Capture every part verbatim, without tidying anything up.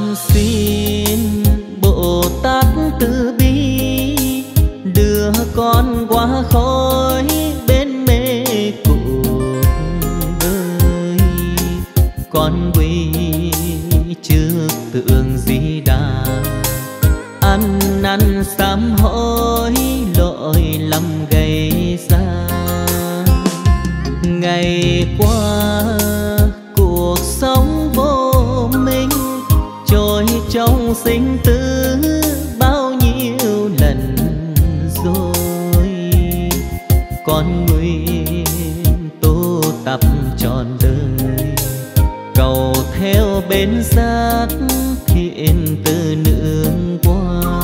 Con xin Bồ Tát từ bi đưa con qua khỏi bên mê cuộc đời. Con quy trước tượng Di Đà, ăn năn sám hối lỗi lầm gây ra. Ngày qua cuộc sống vô minh, trôi trong sinh tử bao nhiêu lần rồi. Con nguyện tu tập trọn đời, cầu theo bên giác thiện từ nương qua.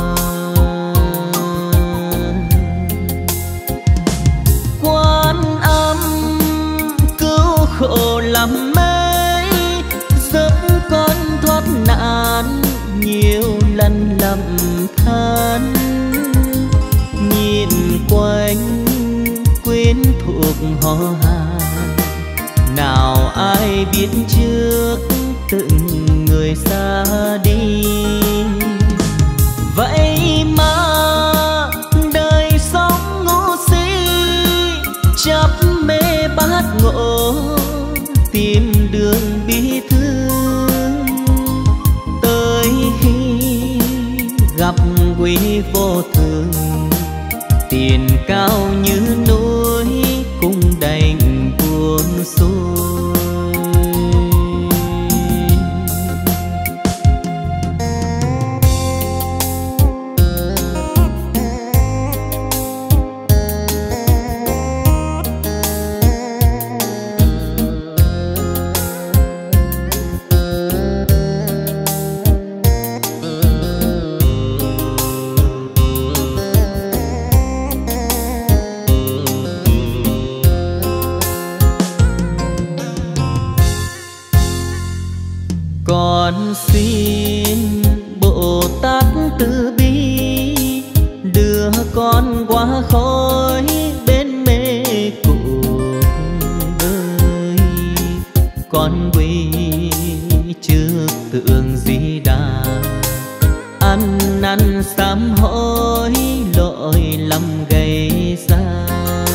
Quan Âm cứu khổ lắm mấy, giúp con thoát nạn nhiều lần lầm than. Nhìn quanh quyến thuộc họ hàng, nào ai biết trước từng người xa đi. Vậy mà đời sống ngu si, chấp mê bát ngộ tìm đường bi thương. Tới khi gặp quý vô thường, tiền cao như núi cũng đành buông xuôi. Con xin Bồ Tát từ bi đưa con qua khỏi bên mê cuộc đời. Con quy trước tượng Di Đà, ăn năn sám hối lỗi lầm gây ra.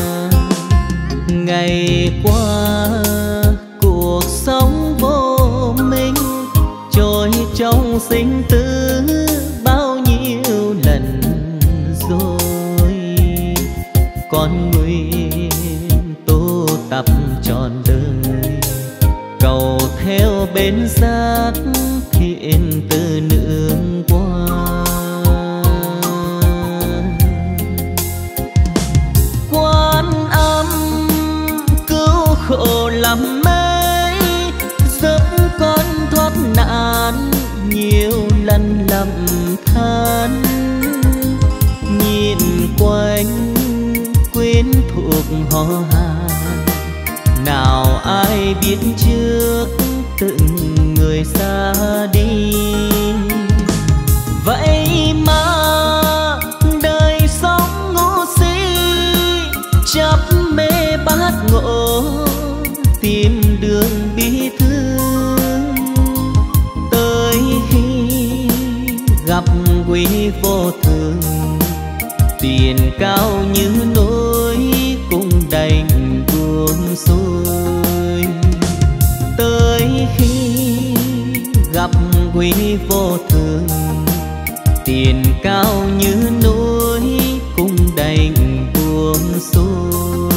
Ngày qua cuộc sống vô minh, trôi trong sinh tử bao nhiêu lần rồi. Con nguyện tu tập trọn đời, cầu theo bên giác thiện từ nương qua. Quan Âm cứu khổ lắm mấy, giúp con thoát nạn nhiều lần lầm than. Nhìn quanh quyến thuộc họ hàng, nào ai biết trước từng người xa đi. Vậy mà đời sống ngu si, chấp mê bát ngộ tìm đường bi thương. Tới khi gặp quý vô thường, tiền cao như núi cũng đành buông xuôi. Tới khi gặp quý vô thường, tiền cao như núi cũng đành buông xuôi.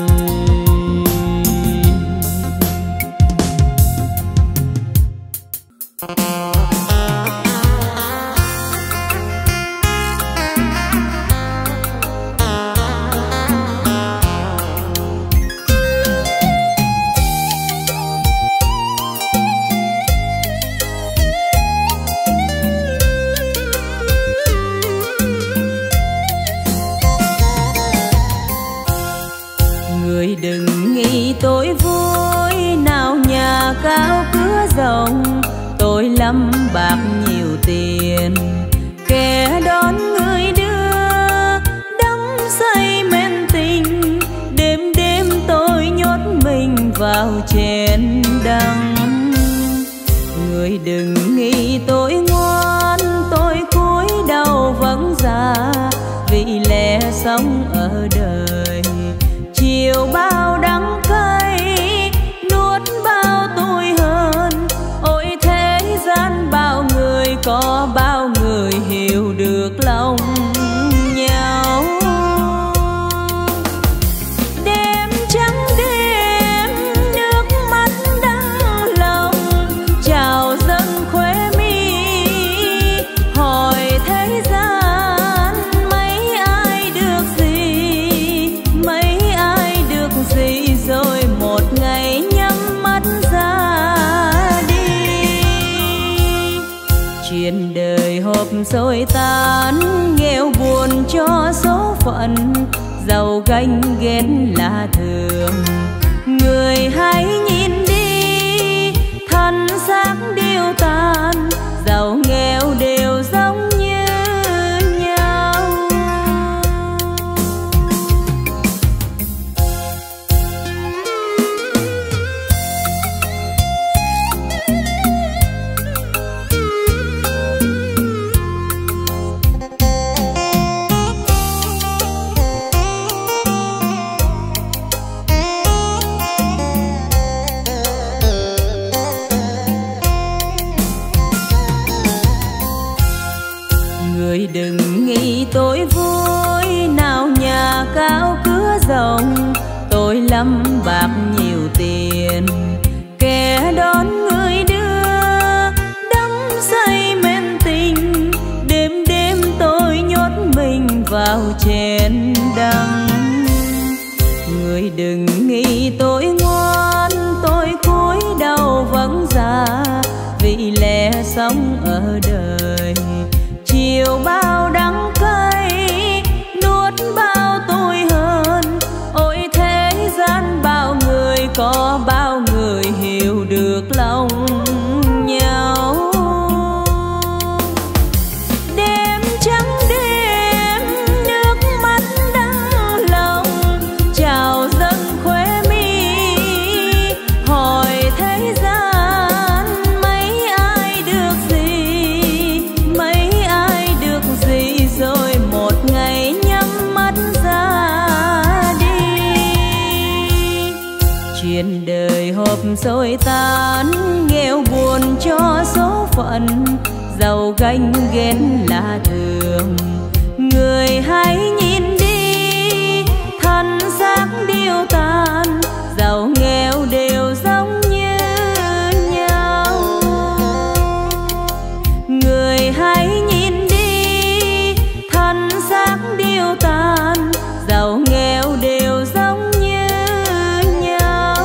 Đừng nghĩ tôi vui, nào nhà cao cửa rộng, tôi lắm bạc nhiều tiền, kẻ đón người đưa đắm say men tình. Đêm đêm tôi nhốt mình vào chén đắng. Người đừng nghĩ nghĩ tôi ngoan, tôi cúi đầu vẫn già vì lẽ sống ở đời. Chiều bao đắng cay nuốt bao tôi hơn, ôi thế gian bao người, có bao người hiểu được lòng nhau. Đêm trắng đêm nước mắt đắng lòng trào dâng khóe mi, hỏi thế gian mấy ai được gì, mấy ai được gì, rồi một ngày nhắm mắt ra đi. Chuyện đời hộp xôi tan, nghèo buồn cho số phận, giàu ganh ghét là thường. Người hãy nhìn đi, thân xác điêu tàn, giàu nghèo đều giống như nhau. Người đừng nghĩ tôi vui, nào nhà cao cửa rộng, tôi lắm bạc nhiều tiền. Kẻ đón người đưa đắm say men tình, đêm đêm tôi nhốt mình vào chén đắng. Người đừng nghĩ tôi ngoan, tôi cúi đầu vẫn già vì lẽ sống ở đời. Chiều bao đắng cay nuốt bao tôi hơn, ôi thế gian bao người, có bao người hiểu được lòng nhau. Đêm trắng đêm nước mắt đắng lòng trào dâng khóe mi, hỏi thế gian mấy ai được gì, mấy ai được gì, rồi một ngày nhắm mắt ra đi. Chuyện đời hộp xôi tan, nghèo buồn cho số phận, giàu ganh ghét là thường. Người hãy nhìn đi, thân xác điêu tàn, giàu nghèo đều giống như nhau. Người hãy nhìn đi, thân xác điêu tàn, giàu nghèo đều giống như nhau.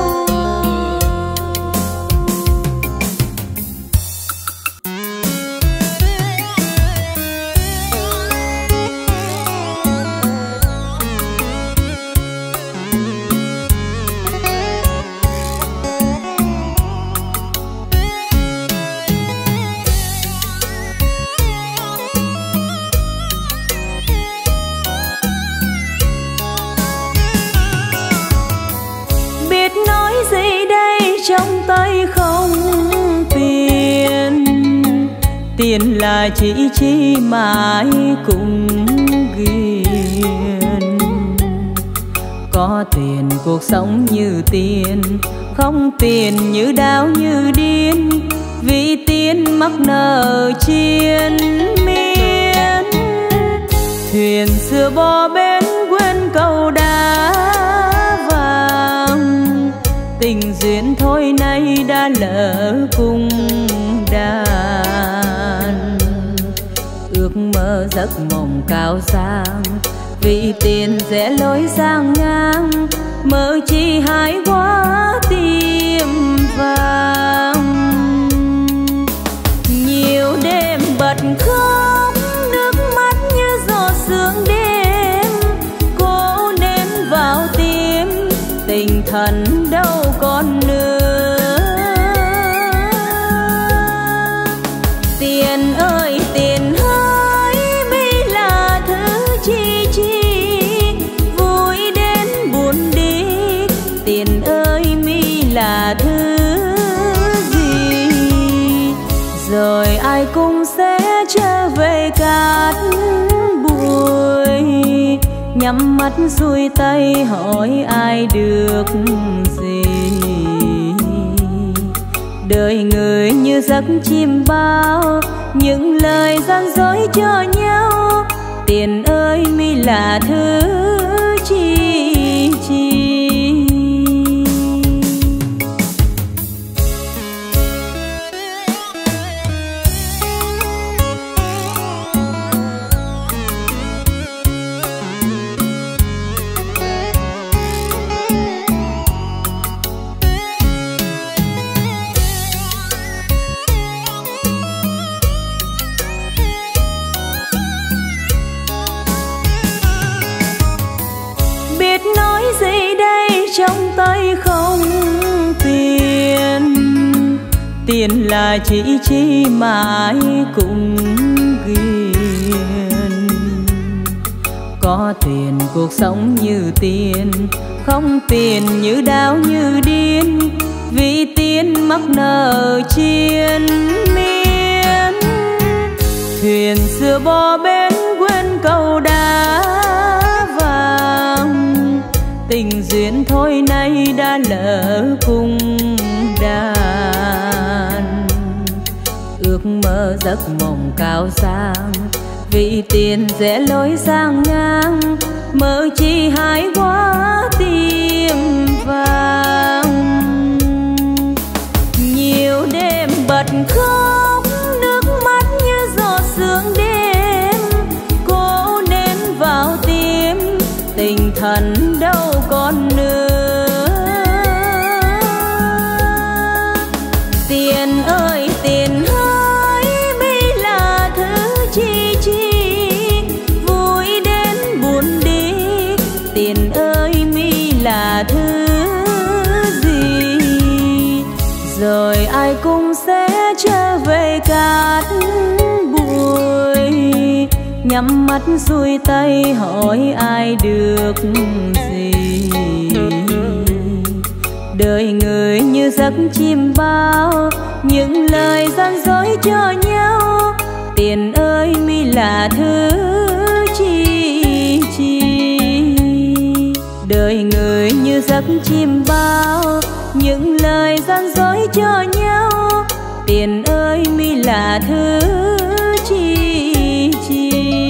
Biết nói gì đây, trong tay không tiền, tiền là chỉ chi mãi cũng ghiền. Có tiền cuộc sống như tiền, không tiền như đau như điên, vì tiền mắc nợ triền miên. Thuyền xưa bò bến quên cầu đá vàng, tình duyên thôi nay đã lỡ cùng đàn. Ước mơ giấc mộng cao sang, vì tiền rẽ lối sang ngang, mơ chi hái quá tìm vàng. Nhiều đêm bật khóc, nước mắt như giọt sương đêm, cố nén vào tim, tình thần đâu còn nữa. Tiền ơi tiền hỡi, mi là thứ chi chi, vui đến buồn đi. Tiền ơi mi là thứ gì, rồi ai cùng sẽ trở về cát bụi, nhắm mắt xuôi tay hỏi ai được gì. Đời người như giấc chim bao, những lời gian dối cho nhau. Tiền ơi mi là thứ chi chi. Trong tay không tiền, tiền là chỉ chi mà ai cũng ghiền. Có tiền cuộc sống như tiền, không tiền như đau như điên. Vì tiền mắc nợ triền miên, thuyền xưa bò bến quên cầu đá vàng. Tình duyên thôi nay đã lỡ cùng đàn, ước mơ giấc mộng cao sang. Vì tiền rẽ lối sang ngang, mơ chi hái quá tìm vàng. Nhiều đêm bật khóc, nước mắt như giọt sương đêm. Cố nên vào tim, tình thần đâu còn nữa. Tiền ơi tiền hỡi mi là thứ chi chi, vui đến buồn đi. Tiền ơi mi là thứ gì, rồi ai cũng sẽ trở về cát bụi, nhắm mắt xuôi tay hỏi ai được gì. Đời người như giấc chim bao, những lời gian dối cho nhau. Tiền ơi mi là thứ chi chi. Đời người như giấc chim bao, những lời gian dối cho nhau. Tiền ơi mi là thứ chi chi.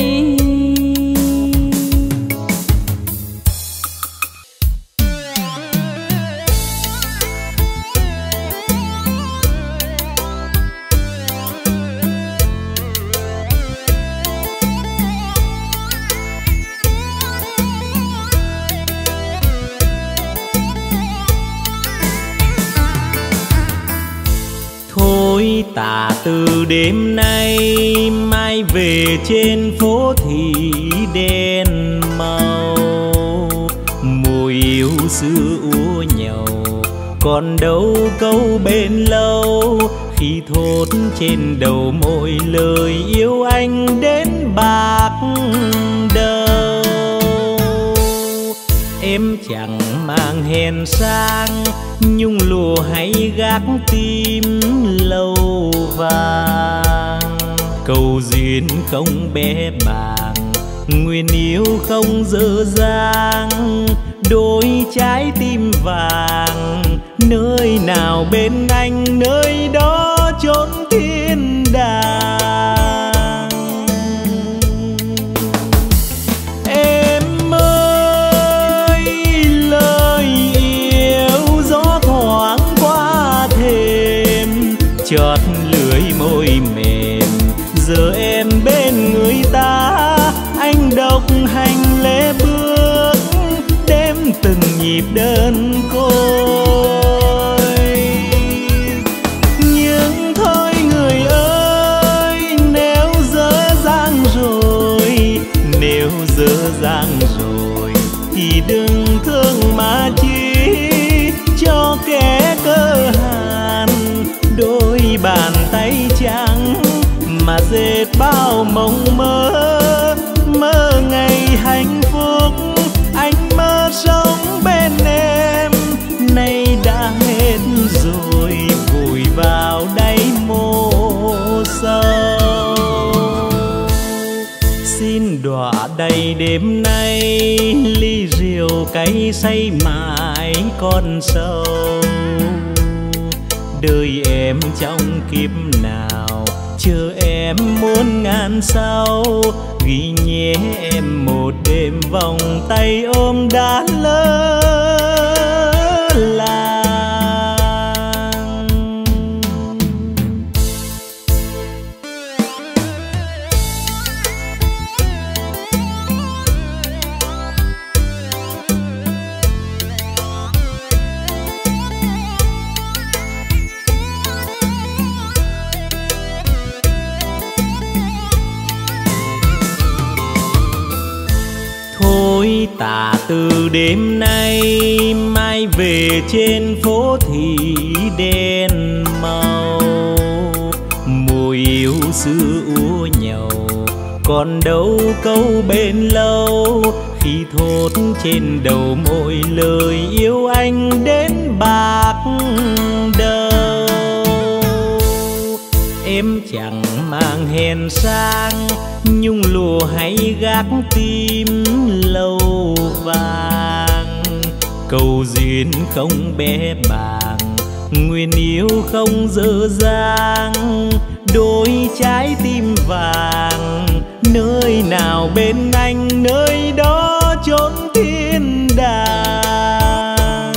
Tà từ đêm nay mai về trên phố thì đèn màu. Mùi yêu xưa úa nhầu, còn đâu câu bên lâu. Khi thốt trên đầu mỗi lời yêu anh đến bạc đầu. Em chẳng mang hèn sang, nhung lụa hay gác tim lâu vàng. Cầu duyên không bé bàng, nguyện yêu không dở dang. Đôi trái tim vàng, nơi nào bên anh nơi đó chốn thiên đàng. Em ơi lời yêu gió thoáng qua thềm, chót lưỡi môi mềm. Giờ em bên người ta, anh độc hành lễ bước, đếm từng nhịp đơn côi. Nhưng thôi người ơi, nếu dở dang rồi, nếu dở dang rồi thì đừng thương mà chi cho kẻ cơ hàn. Đôi bàn tay trắng mà dệt bao mộng mơ, mơ ngày hạnh phúc. Anh mơ sống bên em, nay đã hết rồi, vùi vào đáy mồ sâu. đọa đầy đêm nay, ly rượu cay say mãi con sâu. Đời em trong kiếp nào, chờ em muôn ngàn sau. Ghi nhé em một đêm vòng tay ôm đã lỡ làng. Thôi tà từ đêm nay, mai về trên phố thì đèn màu. Mùi yêu xưa úa nhầu, còn đâu câu bên lâu. Khi thốt trên đầu môi lời yêu anh đến bạc đầu. Em chẳng mang hèn sang, nhung lụa hay gác tim lâu vàng. Cầu duyên không bé bàng, nguyện yêu không dở dang. Đôi trái tim vàng, nơi nào bên anh nơi đó chốn thiên đàng.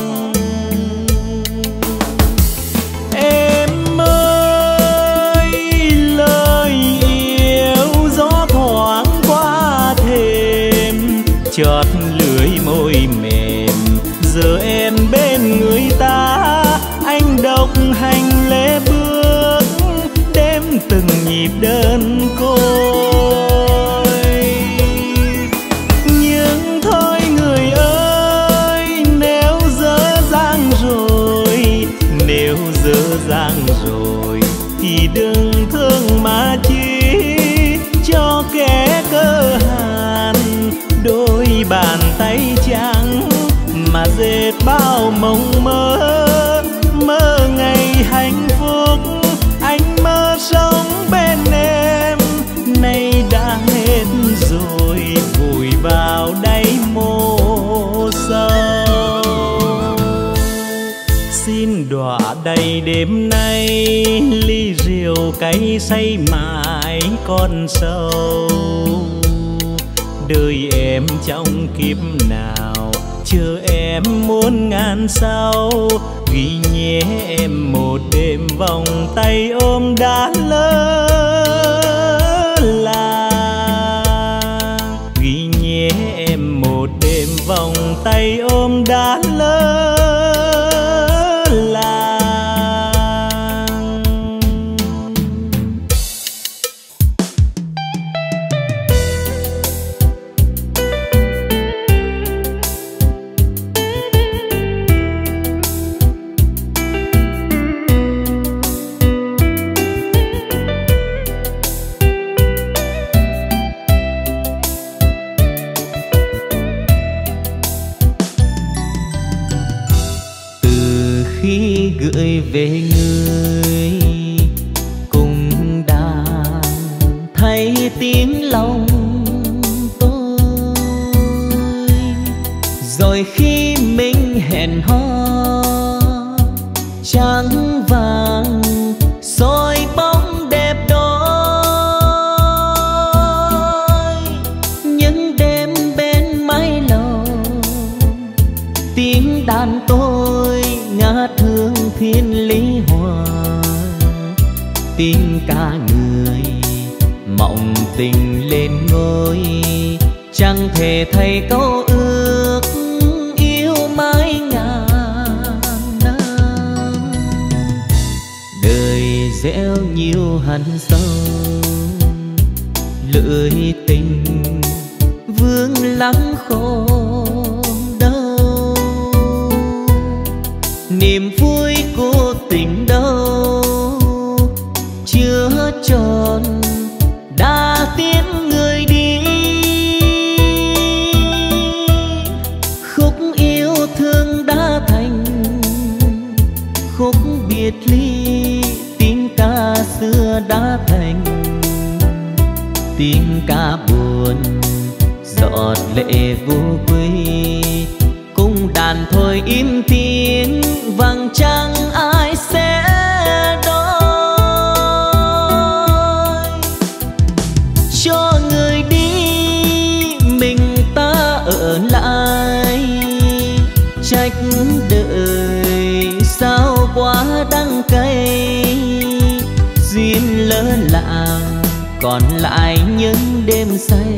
Em ơi lời yêu gió thoáng qua thềm, chợt lưỡi môi mềm. Giờ em bên người ta, anh độc hành lê bước, đêm từng nhịp đơn côi. Nhưng thôi người ơi, nếu dở dang rồi, nếu dở dang rồi thì đừng thương mà chi cho kẻ cơ hàn. Đôi bàn tay trắng mà dệt bao mộng mơ, mơ ngày hạnh phúc. Anh mơ sống bên em, nay đã hết rồi, vùi vào đáy mồ sâu. Xin đọa đầy đêm nay, ly rượu cay say mãi con sâu. Đời em trong kiếp nào, chờ em muôn ngàn sau. Ghi nhé em một đêm vòng tay ôm đã lỡ làng. Ghi nhé em một đêm vòng tay ôm đã lỡ làng. Gửi về người cùng đàn, thấy tiếng lòng tôi. Rồi khi mình hẹn hò trắng vàng soi bóng đẹp đôi. Những đêm bên mái lầu, tiếng đàn tôi ngát hương thiên lý hòa. Tiếng ca người mộng tình lên ngôi, chẳng thể thay câu ước yêu mãi ngàn năm. Đời gieo nhiều hằn sâu, lưỡi tình vương lắng khổ đâu. Niềm vui của tình đâu chưa tròn, đã tiến người đi. Khúc yêu thương đã thành khúc biệt ly, tiếng ca xưa đã thành tiếng ca buồn buồn, giọt lệ vô quy. Cung đàn thôi im tiếng, vầng trăng ai sẽ đôi. Cho người đi mình ta ở lại, trách đời sao quá đắng cay. Duyên lỡ làng còn lại những đêm say,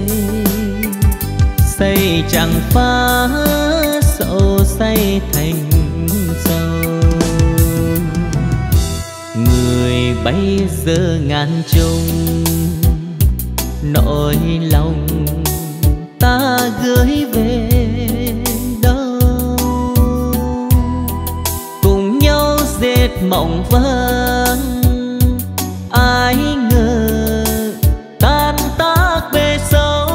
say chẳng phá sầu say thành sầu. Người bây giờ ngàn trùng, nỗi lòng ta gửi về đâu. Cùng nhau dệt mộng vang, ai ngờ tan tác bề sâu.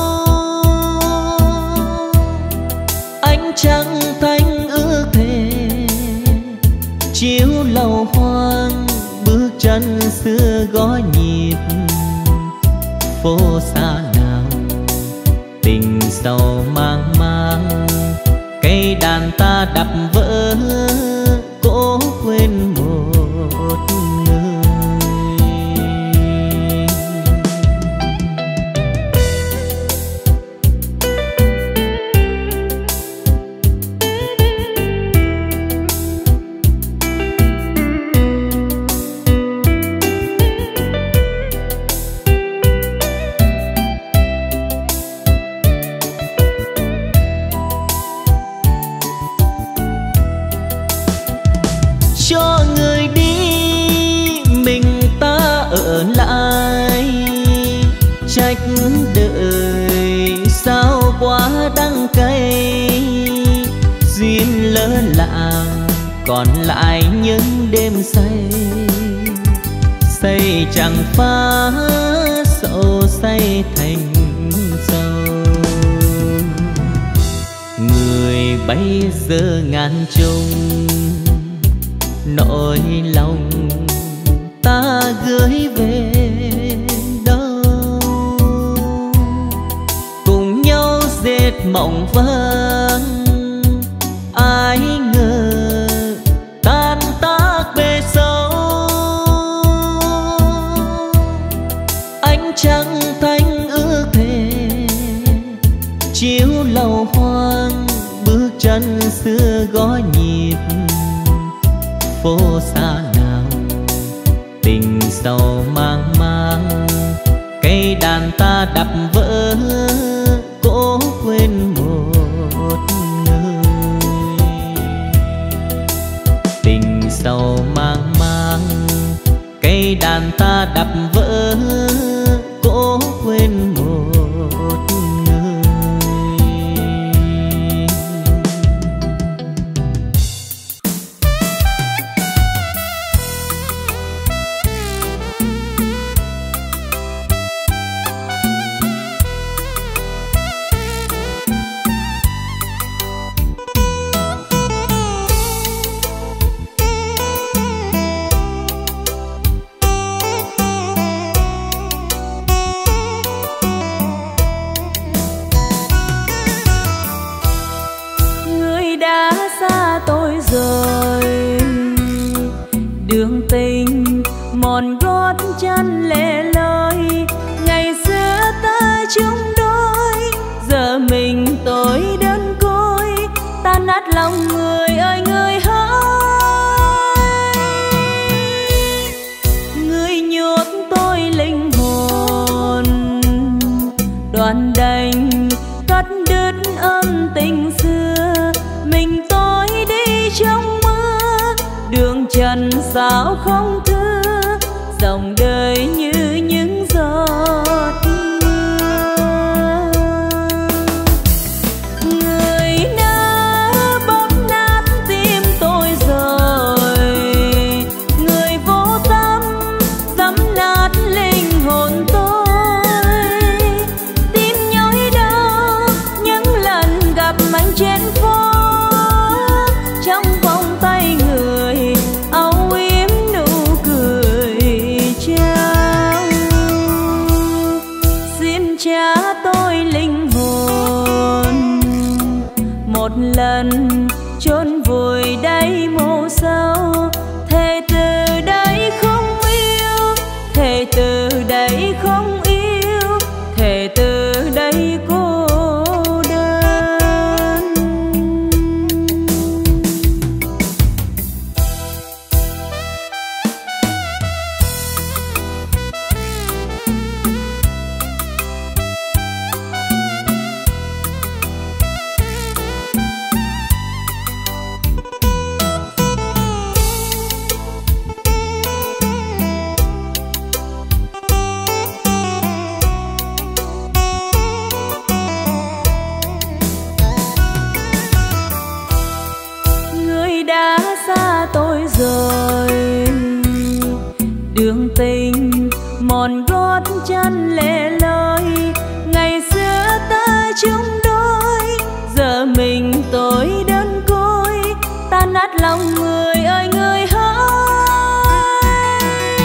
Ánh trăng thanh ước thề chiếu lầu hoang, bước chân xưa gõ nhịp. Phố xa nào tình sầu mang mang, cây đàn ta đập vỡ cố quên một người. Cho người đi mình ta ở lại, trách đời sao quá đắng cay. Duyên lỡ làng còn lại những đêm say, say chẳng phá sầu say thành sầu. Người bây giờ ngàn trùng, nỗi lòng ta gửi về đâu. Cùng nhau dệt mộng vang, ai ngờ tan tác bề sâu. Ánh trăng thanh ước thề chiếu lầu hoang, bước chân xưa gõ nhịp. Phố xa nào tình sầu mang mang, cây đàn ta đập vỡ cố quên một người. Tình sầu mang mang, cây đàn ta đập vỡ cố quên một người. Đường tình mòn gót chân lẻ loi, ngày xưa ta chung đôi, giờ mình tôi đơn côi. Tan nát lòng người ơi người hỡi, người nhuộm tôi linh hồn. Đoạn đành cắt đứt âm tình xưa, mình tôi đi trong mưa. Đường trần sao không thưa, dòng đời như những giọt mưa. Người đã bóp nát tim tôi rồi, người vô tâm dẫm nát linh hồn tôi. Tim nhói đau những lần gặp anh trên phố, trong vòng tay người âu yếm nụ lần chôn vùi đáy mộ sâu. Thề từ đây không yêu, thề từ đây không yêu, thề từ đây cô đơn. Tôi rồi đường tình mòn gót chân lẻ loi, ngày xưa ta chung đôi, giờ mình tôi đơn côi, tan nát lòng người ơi người hỡi.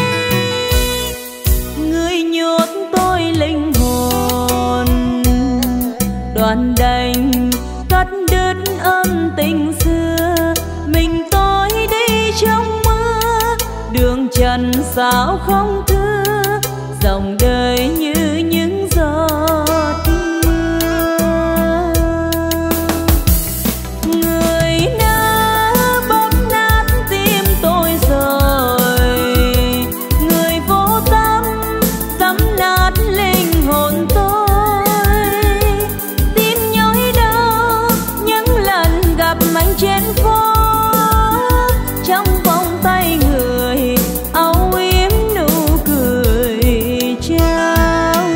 Người nhốt tôi linh hồn, đoạn đành cắt đứt âm tình xưa, mình tôi đi trong mưa, đường trần sao không thưa, dòng đời như những giọt mưa. Người đã bóp nát tim tôi rồi, người vô tâm dẫm nát linh hồn tôi, tim nhói đau những lần gặp anh trên phố, trong vòng tay người âu yếm nụ cười trao.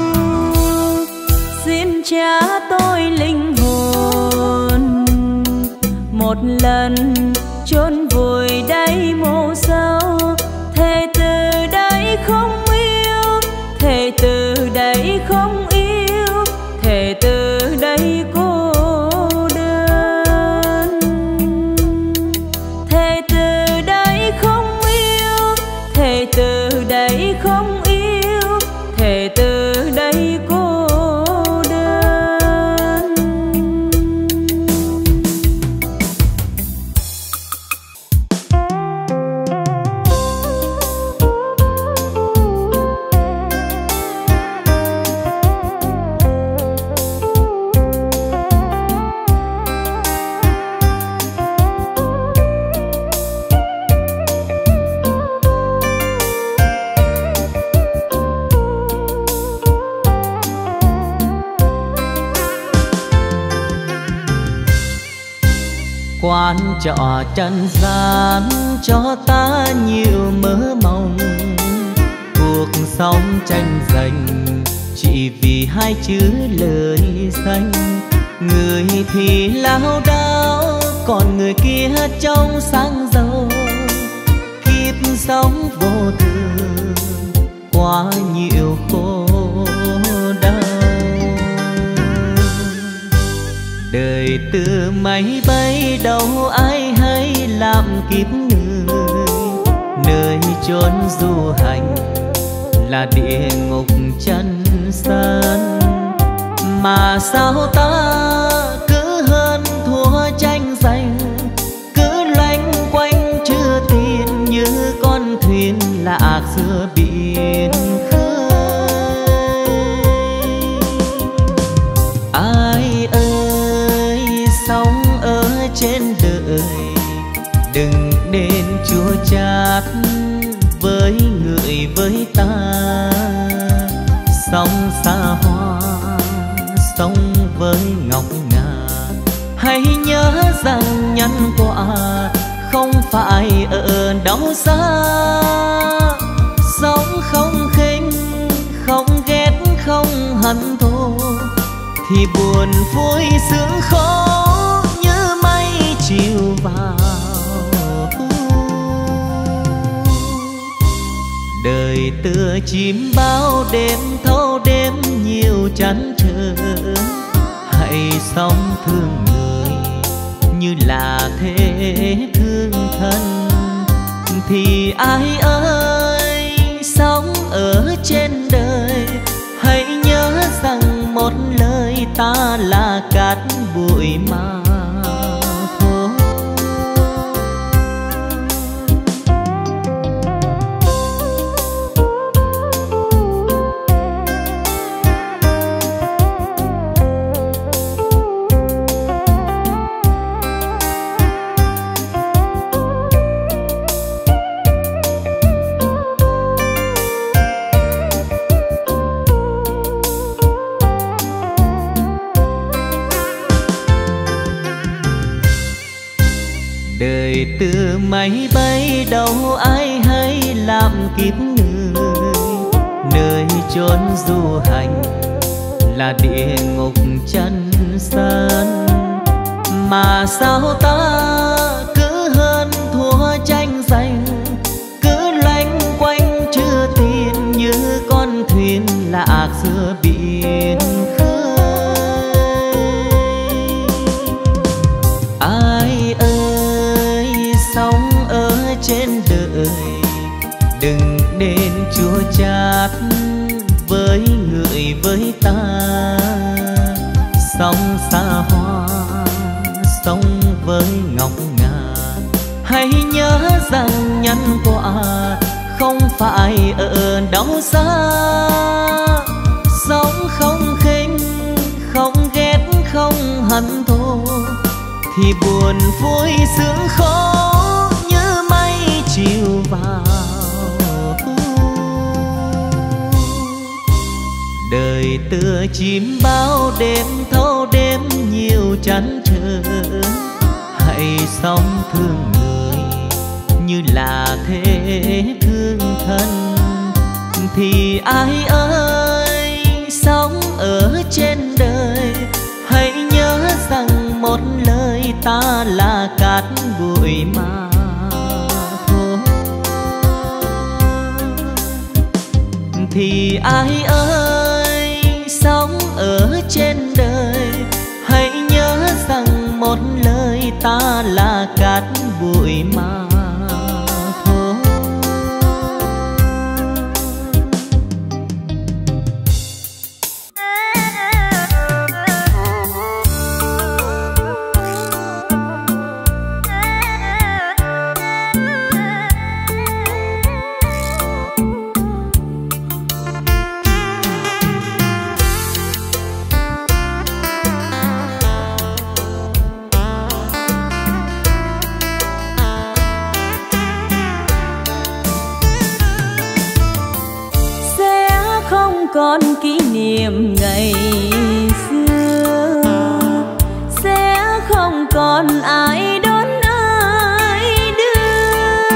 Xin trả tôi linh hồn, một lần chôn vùi đáy mộ sâu. Thề từ đây không yêu, thề từ đây không yêu, thề từ đây cô đơn. Thề từ đây không yêu, thề từ đây không yêu, thề từ đây cô đơn. Quán trọ trần gian cho ta nhiều mơ mộng, cuộc sống tranh giành chỉ vì hai chữ lời danh. Người thì lao đao, còn người kia trong sáng giàu. Kiếp sống vô thường, quá nhiều khổ đau. Đời từ máy bay đâu ai hay làm kiếp người, nơi chốn du hành là địa ngục chân gian. Mà sao ta cứ hơn thua tranh giành, cứ loanh quanh chưa tin như con thuyền lạc giữa biển khơi. Ai ơi sống ở trên đời, đừng nên chua chát với người với ta. Sống xa hoa, sống với ngọc ngà, hãy nhớ rằng nhân quả không phải ở đâu xa. Sống không khinh, không ghét, không hận thù, thì buồn vui sướng khó như mây chiều vào. Đời tựa chim bao đêm thâu đêm nhiều chăn trở, hãy sống thương người như là thế thương thân. Thì ai ơi sống ở trên đời, hãy nhớ rằng một lời ta là cát bụi mà từ máy bay đâu ai hay làm kiếp người, nơi chốn du hành là địa ngục chân gian. Mà sao ta cứ hơn thua tranh giành, cứ loanh quanh chưa tin như con thuyền lạc giữa biển khơi. Ai ơi sống ở trên đời đừng nên chua chát với người với ta. Sống xa hoa sống với ngọc ngà, hãy nhớ rằng nhân quả không phải ở đâu xa. Sống không khinh không ghét không hận thù, thì buồn vui sướng khó như mây chiều vào thu. Đời tựa chim bao đêm thâu đêm nhiều chăn trở, hãy sống thương người như là thế thương thân. Thì ai ơi sống ở trên đời hãy nhớ rằng một lời ta là cát bụi mà thôi. Thì ai ơi sống ở trên đời hãy nhớ rằng một lời ta là cát bụi mà thôi. Còn kỷ niệm ngày xưa, sẽ không còn ai đón ai đưa.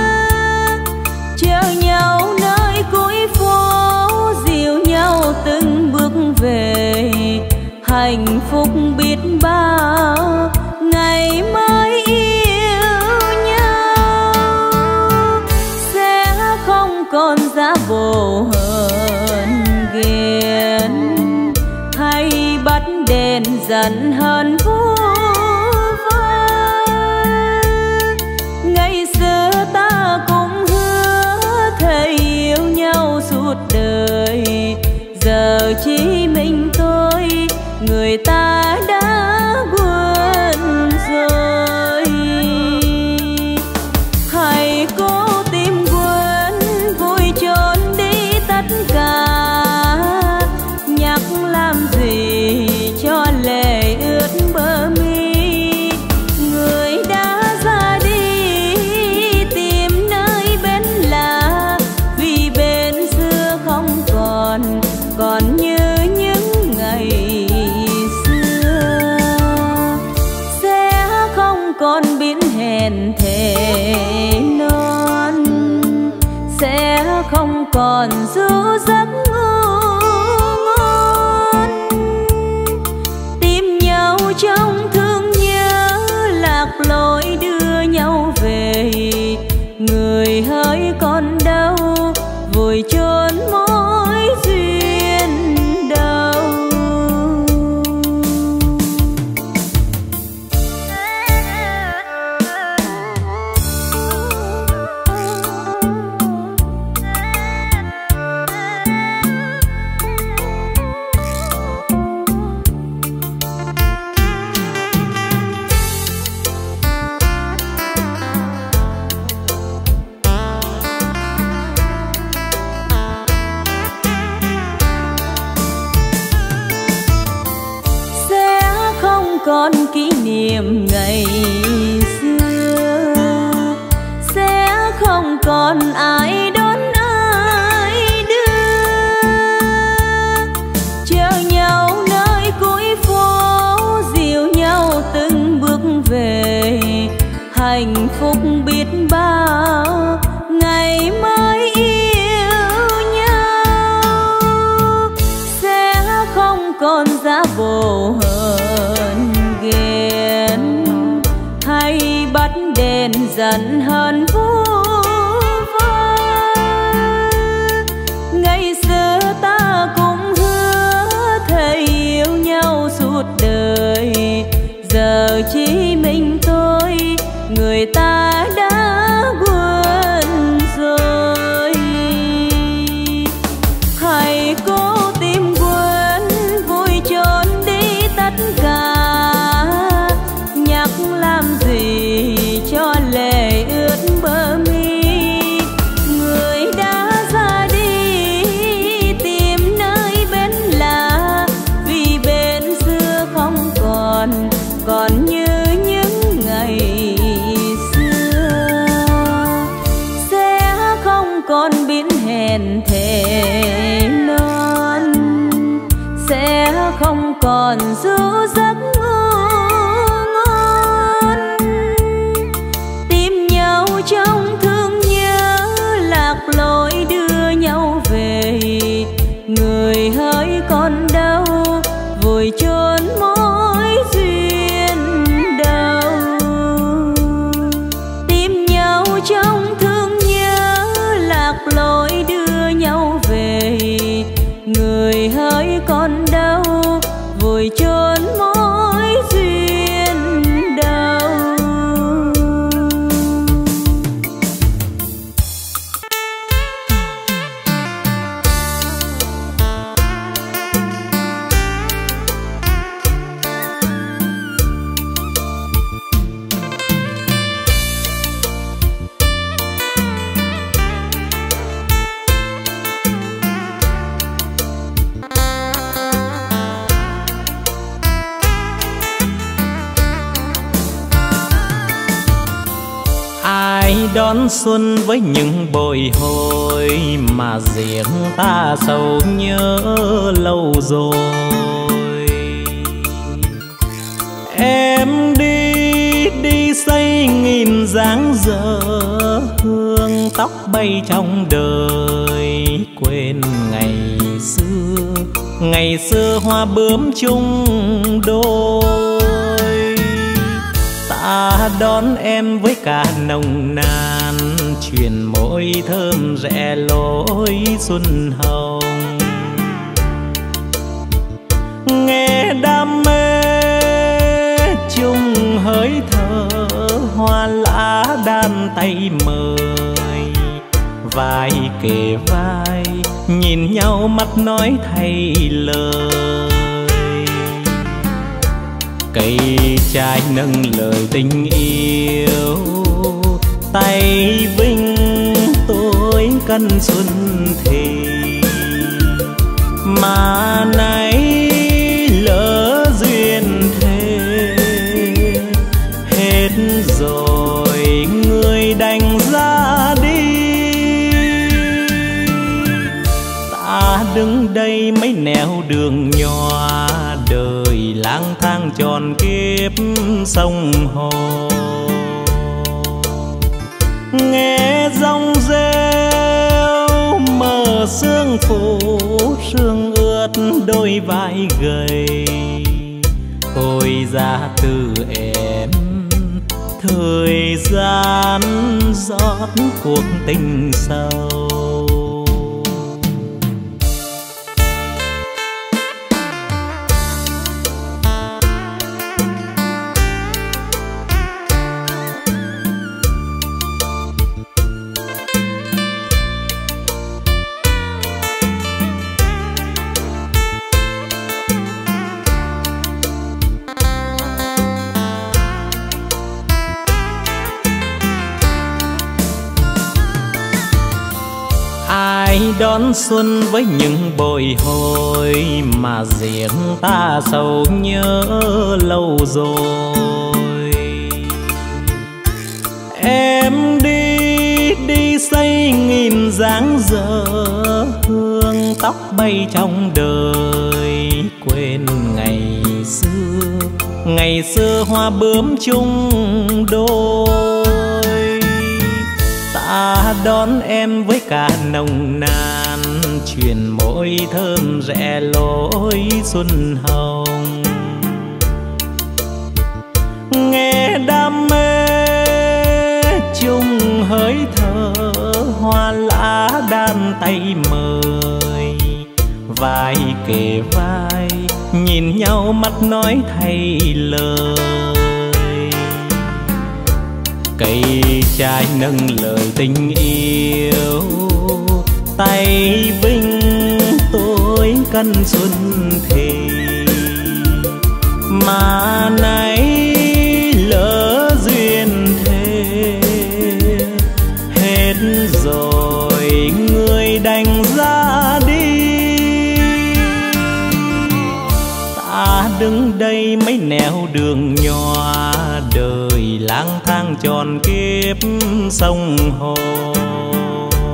Chờ nhau nơi cuối phố, dìu nhau từng bước về. Hạnh phúc biết bao ngày mới yêu nhau, sẽ không còn giá bồ hay bắt đèn dần hơn vô vơ. Ngày xưa ta cũng hứa thề yêu nhau suốt đời, giờ chỉ mình tôi người ta đã quên rồi. Hãy cố tìm quên vui trốn đi tất cả, làm gì cho lệ ướt bờ mi. Người đã ra đi tìm nơi bên lạ, vì bên xưa không còn còn như những ngày xưa. Sẽ không còn biến hẹn thề non, sẽ không còn ru giấc trong thương nhớ lạc lối đưa nhau về. Người hỡi còn đâu vội trốn mối duyên đâu. Còn kỷ niệm ngày xưa, sẽ không còn ai đón ai đưa. Chờ nhau nơi cuối phố, dìu nhau từng bước về. Hạnh phúc không còn giữ giấc ngủ ngon. Tìm nhau trong thương nhớ, lạc lối đưa nhau về. Người hỡi còn đâu, vội chôn mối duyên đầu. Tìm nhau trong thương nhớ, lạc lối đưa nhau về. Người hỡi còn đâu, vội chôn mối duyên đầu. Đón xuân với những bồi hồi mà riêng ta sầu nhớ lâu rồi. Em đi đi xây nghìn dáng dở, hương tóc bay trong đời, quên ngày xưa ngày xưa hoa bướm chung đôi. Ta đón em với cả nồng nàn, truyền môi thơm rẽ lối xuân hồng. Nghe đam mê chung hỡi thở, hoa lá đan tay mời. Vai kề vai nhìn nhau mắt nói thay lời. Cây trái nâng lời tình yêu, tay vinh tôi cân xuân thì. Mà nay lỡ duyên thế, hết rồi người đành ra đi. Ta đứng đây mấy nẻo đường nhòa, đời lang thang tròn kiếp sông hồ. Nghe rong rêu mờ sương phủ, sương ướt đôi vai gầy. Ôi ra từ em thời gian rót cuộc tình sâu. Đón xuân với những bồi hồi mà riêng ta sầu nhớ lâu rồi. Em đi đi xây nghìn dáng dở, hương tóc bay trong đời, quên ngày xưa ngày xưa hoa bướm chung đôi. Ta đón em với cả nồng nàn, truyền môi thơm rẽ lối xuân hồng. Nghe đam mê chung hỡi thở, hoa lá đan tay mời. Vai kề vai nhìn nhau mắt nói thay lời. Cây trái nâng lời tình yêu, tay vinh tôi cân xuân thì. Mà nay lỡ duyên thế, hết rồi người đành ra đi. Ta đứng đây mấy nẻo đường nhòa, đời lang thang tròn kiếp sông hồ.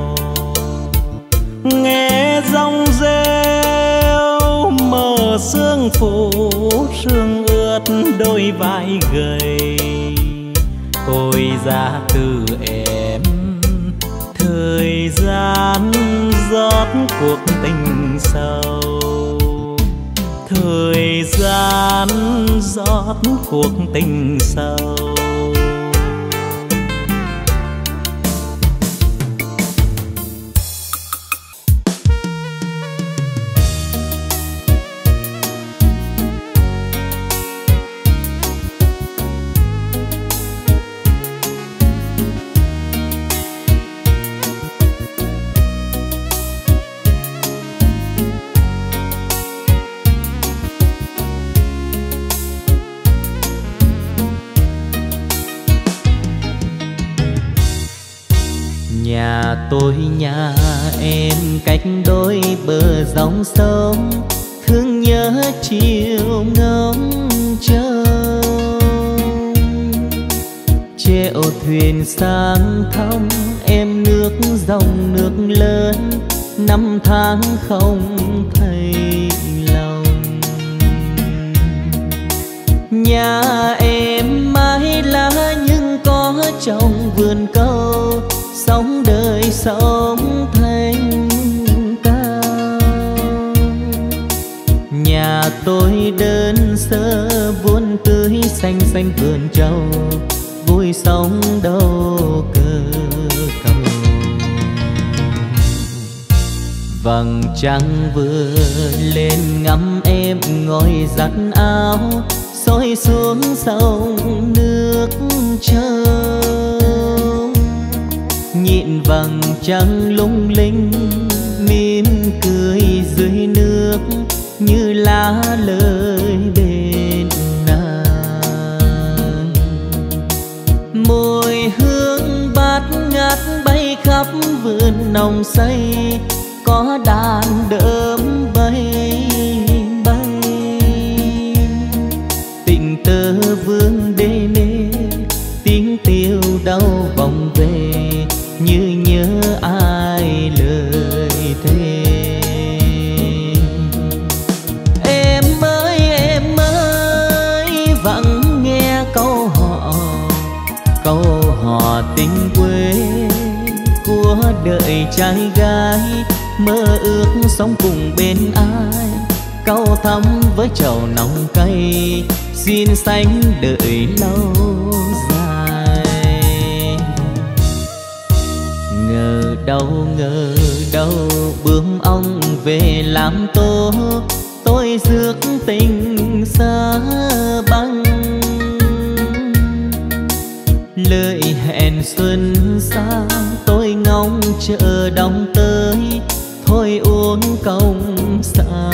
Nghe rong rêu mờ sương sương phủ sương ướt đôi vai gầy. Tôi ra từ em thời gian rót cuộc tình sâu, thời gian rót cuộc tình sâu. Nhà tôi nhà em cách đôi bờ dòng sông, thương nhớ chiều ngóng trông. Chèo thuyền sang thăm em nước dòng nước lớn, năm tháng không thấy lòng. Nhà em mái lá nhưng có trong vườn câu, sống đời sống thanh cao. Nhà tôi đơn sơ vốn tươi xanh xanh vườn trầu, vui sống đâu cơ cầu. Vầng trăng vừa lên ngắm em ngồi giặt áo, xối xuống sông nước trâu. Nhịn vầng trăng lung linh mỉm cười dưới nước, như lá lời bên nàng. Mùi hương bát ngát bay khắp vườn nồng say, có đàn đớm bay bay. Tình tơ vương đê mê, tiếng tiêu đau vòng về, như nhớ ai lời thề. Em ơi em ơi vắng nghe câu hò, câu hò tình quê của đời trai gái, mơ ước sống cùng bên ai, câu thắm với trầu nồng cay, xin sánh đợi lâu dài. Ngờ đâu ngờ đâu bướm ong về làm tố, tôi rước tình xa băng. Lời hẹn xuân xa tôi ngóng chờ đong tới, thôi uống công xa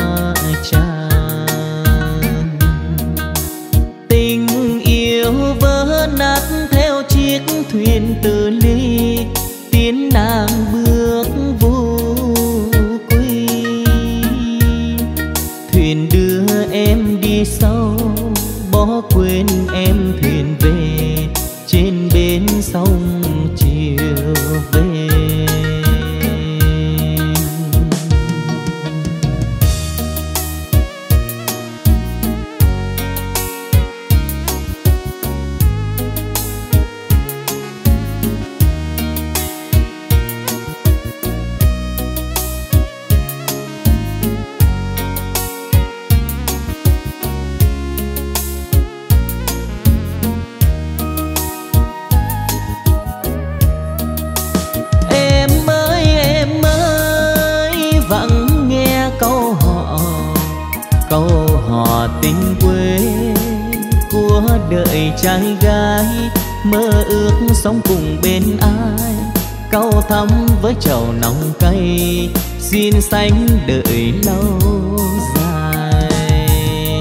tràn. Tình yêu vỡ nát theo chiếc thuyền từ ly, tiến nàng bước vô quy. Thuyền đưa em đi sâu, bỏ quên em thuyền về, trên bến sông chiều về. Tình quê của đời trai gái, mơ ước sống cùng bên ai, câu thắm với trầu nồng cay, xin sánh đợi lâu dài.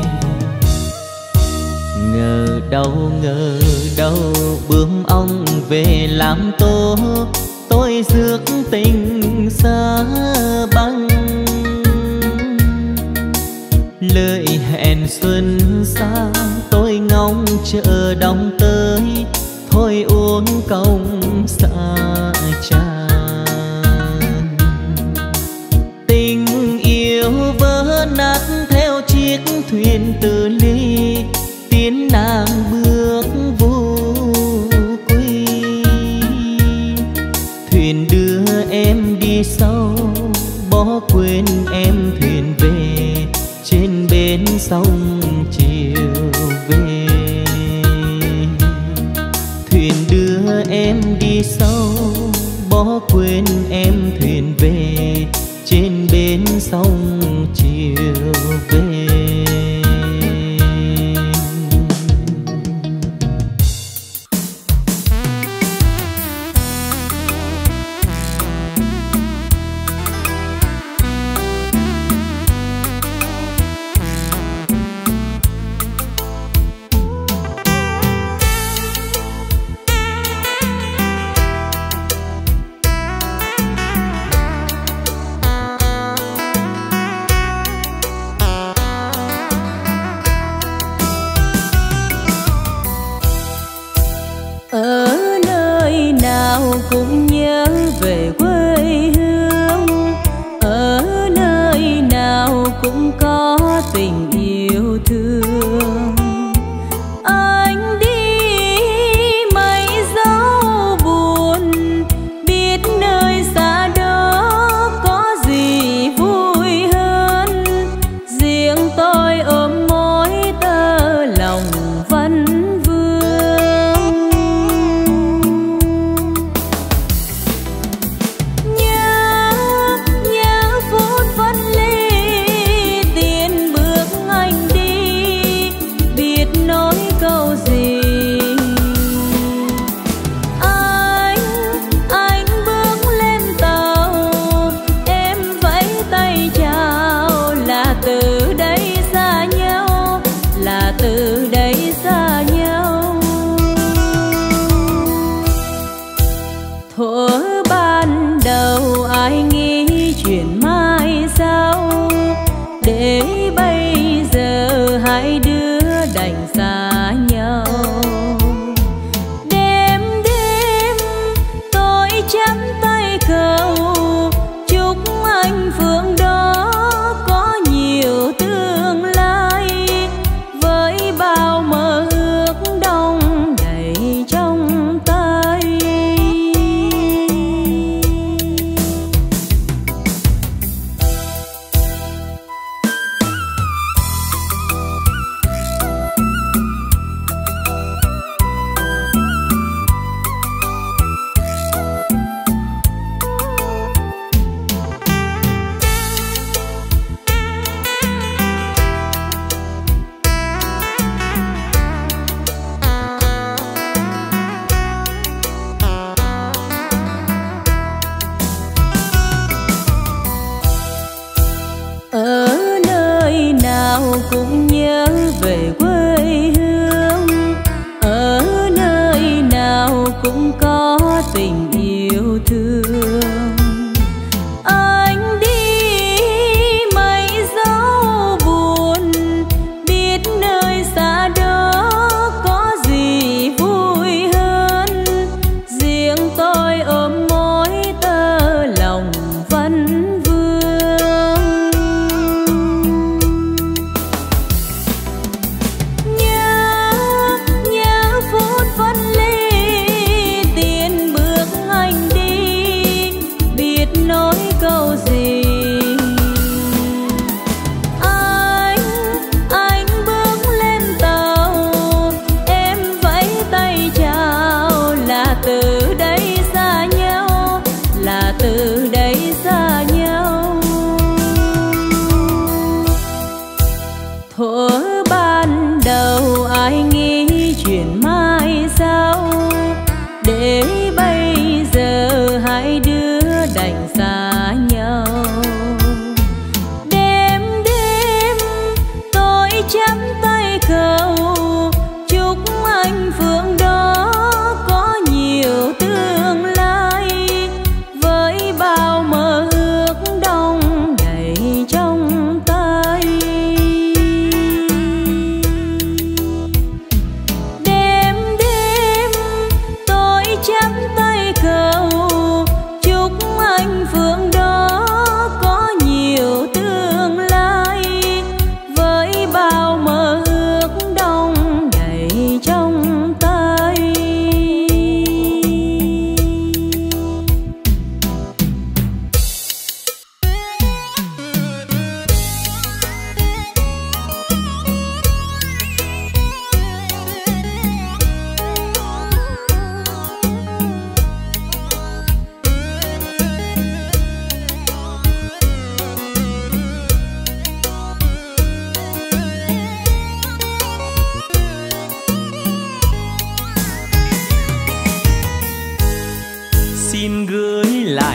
Ngờ đâu ngờ đâu bướm ong về làm tố, tôi rước tình xa băng. Lời hẹn xuân xa tôi ngóng chờ đong tới, thôi uống công xa tràn. Tình yêu vỡ nát theo chiếc thuyền sông chiều về. Thuyền đưa em đi sâu, bỏ quên em thuyền về, trên bến sông chiều về. Cũng nhớ về quê hương, ở nơi nào cũng có tình yêu thương. Anh đi mấy dấu buồn, biết nơi xa đó có gì vui hơn. Riêng tôi ôm mối tơ lòng vẫn từ đây xa nhau. Thuở ban đầu ai nghĩ chuyện mai sau, để bây giờ hai đứa đành xa nhau. Đêm đêm tôi chắp tay cầu, chúc anh phương đó có nhiều tương lai, với bao mơ ước đông đầy trong tay. Ở nơi nào cũng nhớ về quê hương, ở nơi nào cũng có tình yêu thương. Anh đi mấy dấu buồn, biết nơi xa đó có gì vui hơn. Riêng tôi ôm mối tơ lòng vẫn vương.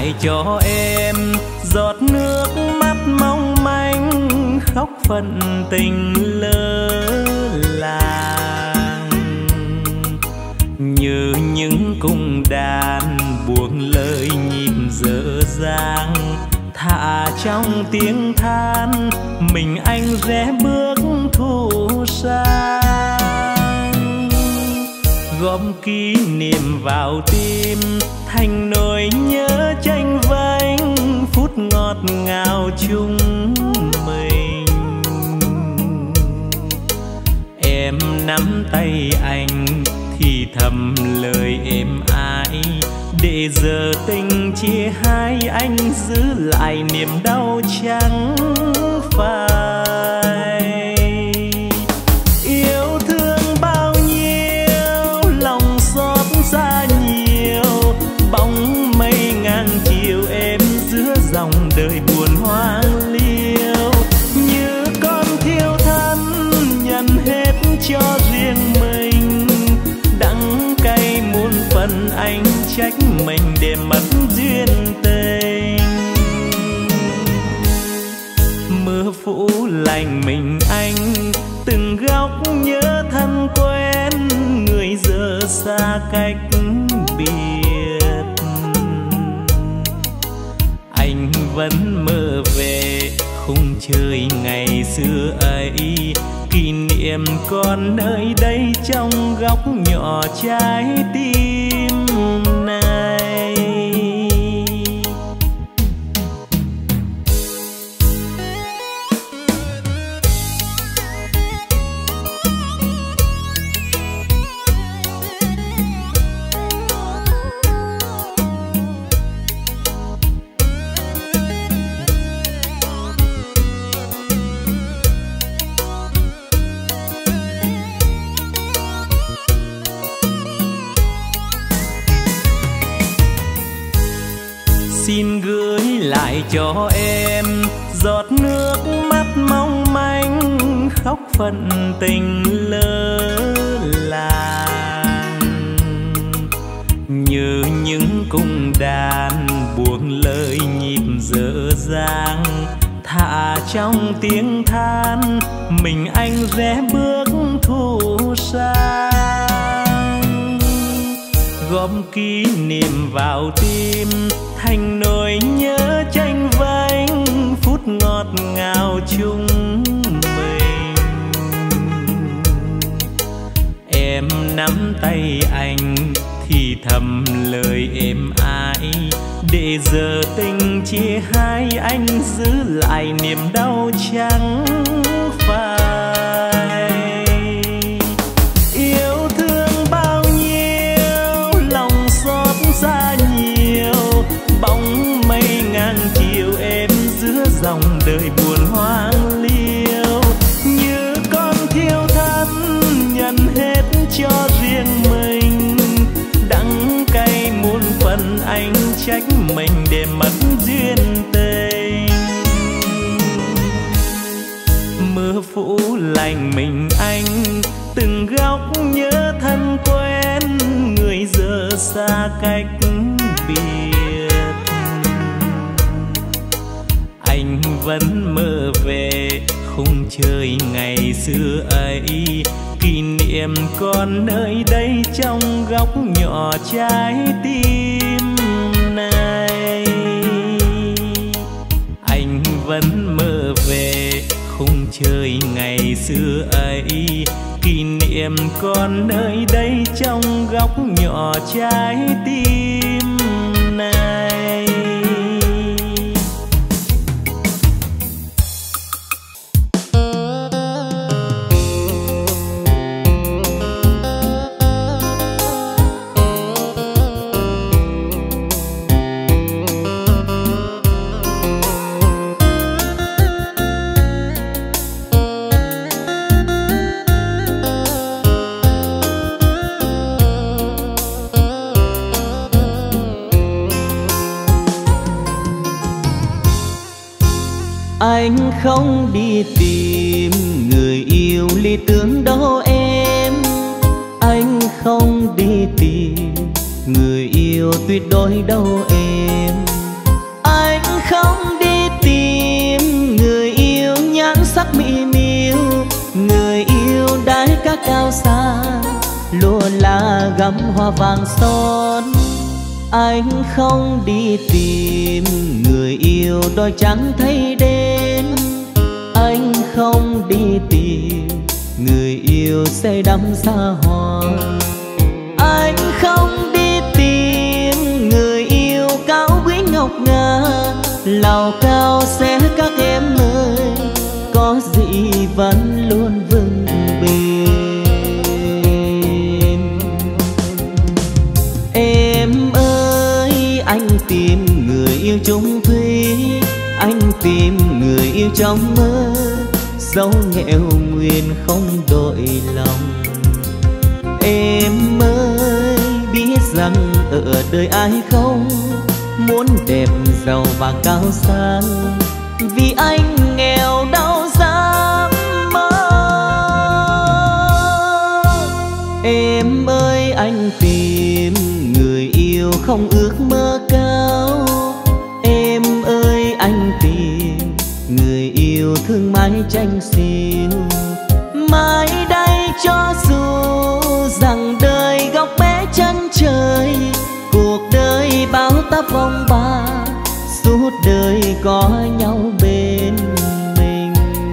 lại cho em giọt nước mắt mong manh khóc phận tình lỡ làng. Nhớ những cung đàn buông lời nhịp dở dang, thả trong tiếng than mình anh rẽ bước thu sang. Gom kỷ niệm vào tim thành nỗi nhớ tranh vanh, phút ngọt ngào chung mình. Em nắm tay anh thì thầm lời êm ái, để giờ tình chia hai anh giữ lại niềm đau chẳng phai. Yêu thương bao nhiêu lòng xót xa nhiều, bóng mây ngang chiều em giữa dòng đời buồn hoang liêu. Như con thiêu thân nhận hết cho riêng mình, đắng cay muôn phần anh trách mình để mất duyên tình. Mưa phủ lành mình anh từng góc nhớ thân quen, người giờ xa cách biệt. Anh vẫn mơ về khung trời ngày xưa ấy, kỷ niệm còn nơi đây trong góc nhỏ trái tim này. Xin gửi lại cho em giọt nước mắt mong manh khóc phận tình lỡ làng. Nhớ những cung đàn buông lời nhịp dở dang, thả trong tiếng than mình anh rẽ bước thu sang. Gom kỷ niệm vào tim thành nỗi nhớ tranh vanh, phút ngọt ngào chung mình. Em nắm tay anh thì thầm lời êm ái, để giờ tình chia hai anh giữ lại niềm đau chẳng phai. Yêu thương bao nhiêu lòng xót xa nhiều, bóng mây ngang chiều em giữa dòng đời buồn hoang liêu. Như con thiêu thân nhận hết cho riêng mình, đắng cay muôn phần anh trách mình để mất duyên tình. Mưa phủ lành mình anh từng góc nhớ thân quen, người giờ xa cách biệt. Anh vẫn mơ về khung trời ngày xưa ấy, kỷ niệm còn nơi đây trong góc nhỏ trái tim này. Anh vẫn mơ về khung trời ngày xưa ấy, kỷ niệm còn nơi đây trong góc nhỏ trái tim này. Anh không đi tìm người yêu lý tưởng đâu em, anh không đi tìm người yêu tuyệt đối đâu em. các cao xa, lúa lá gắm hoa vàng son. Anh không đi tìm người yêu đôi chẳng thấy đến, anh không đi tìm người yêu say đắm xa hoa. Anh không đi tìm người yêu cao quý ngọc ngà, lào cao sẽ các em ơi, có gì vẫn luôn vững bền. Em ơi anh tìm người yêu chung thủy, anh tìm người yêu trong mơ, dẫu nghèo nguyền không đổi lòng. Em ơi biết rằng ở đời ai không muốn đẹp giàu và cao sang, vì anh nghèo đâu dám mơ. Em ơi anh tìm người yêu không ước mơ cao, em ơi anh tìm người yêu thương mái tranh xiêu. Mai đây cho dù rằng đời góc bé chân trời, cuộc đời bao táp vòng ba, suốt đời có nhau bên mình.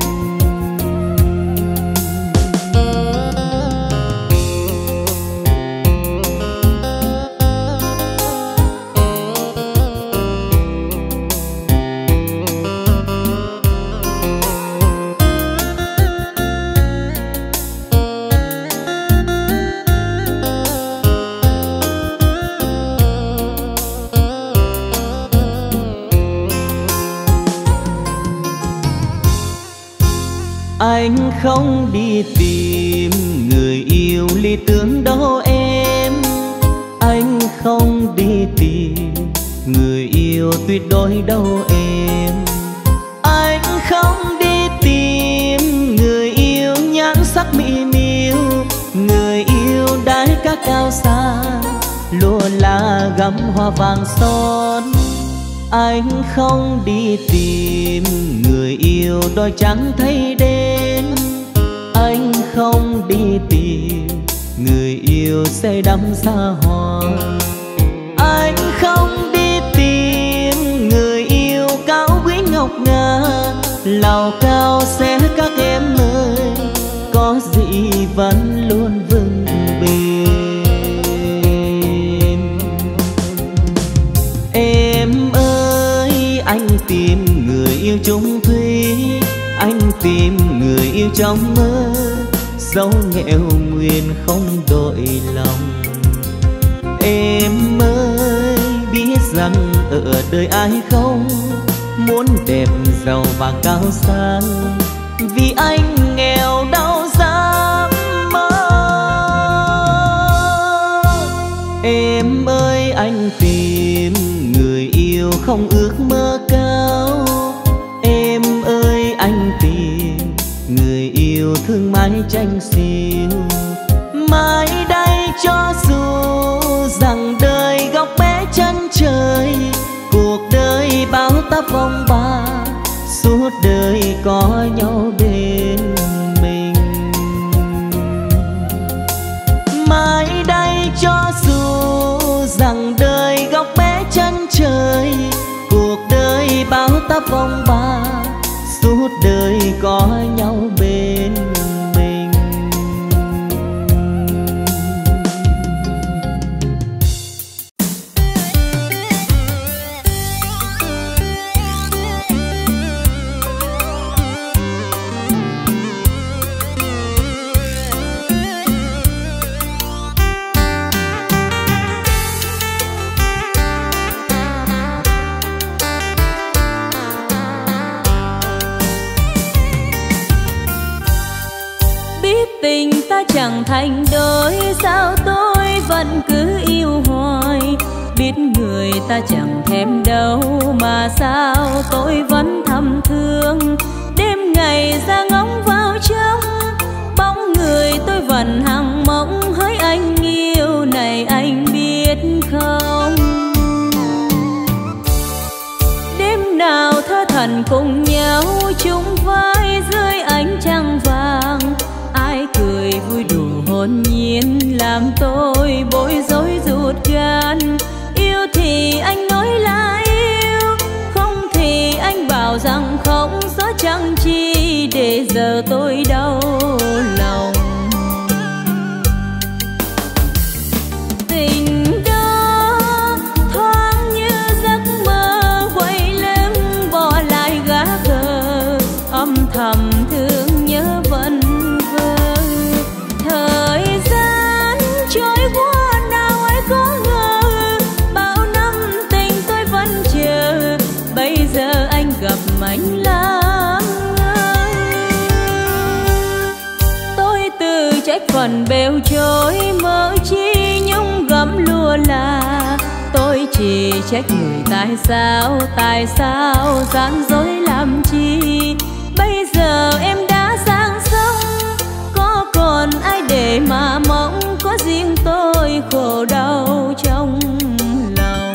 Anh không đi tìm người yêu lý tưởng đâu em, anh không đi tìm người yêu tuyệt đối đâu em. Anh không đi tìm người yêu nhan sắc mỹ miều, người yêu đái các cao xa, lúa lá gắm hoa vàng son. Anh không đi tìm người yêu đôi chẳng thấy đến, anh không đi tìm người yêu say đắm xa hoa. Anh không đi tìm người yêu cao quý ngọc ngà, lào cao sẽ các em ơi, có gì vẫn luôn vững bền. Em ơi anh tìm người yêu chung thủy, anh tìm người yêu trong mơ, dẫu nghèo nguyền không đổi lòng. Em ơi biết rằng ở đời ai không muốn đẹp giàu và cao sang, vì anh nghèo đâu dám mơ. Em ơi anh tìm người yêu không ước mơ cao, em ơi anh tìm người yêu thương mái tranh xiêu. Mai đây cho dù rằng đời góc bé chân trời, cuộc đời bao táp vòng ba, suốt đời có nhau bên mình. Mai đây cho dù rằng đời góc bé chân trời, cuộc đời bao táp vòng ba, suốt đời có nhau bên mình. Tình ta chẳng thành đôi, sao tôi vẫn cứ yêu hoài. Biết người ta chẳng thèm đâu, mà sao tôi vẫn thầm thương. Đêm ngày ra ngóng vào trong bóng người, tôi vẫn hằng mộng hỡi anh yêu này, anh biết không? Đêm nào thơ thần cùng nhau chung vai dưới ánh trăng vàng, ai cười vui đùa ruột gan. Yêu thì anh nói là yêu, không thì anh bảo rằng không, gió chẳng chi để giờ tôi đau lòng. Tình đó thoáng như giấc mơ, quay lưng bỏ lại gác cờ, âm thầm thương nhớ vẫn vơ. Thời gian trôi qua nào ai có ngờ, bao năm tình tôi vẫn chờ, bây giờ anh gặp anh lắm. Tôi tự trách phần bêu trôi mơ chi nhung gấm lúa là, tôi chỉ trách người tại sao, tại sao gian dối làm chi. Bây giờ em đã sang sông, có còn ai để mà mong, có riêng tôi khổ đau trong lòng.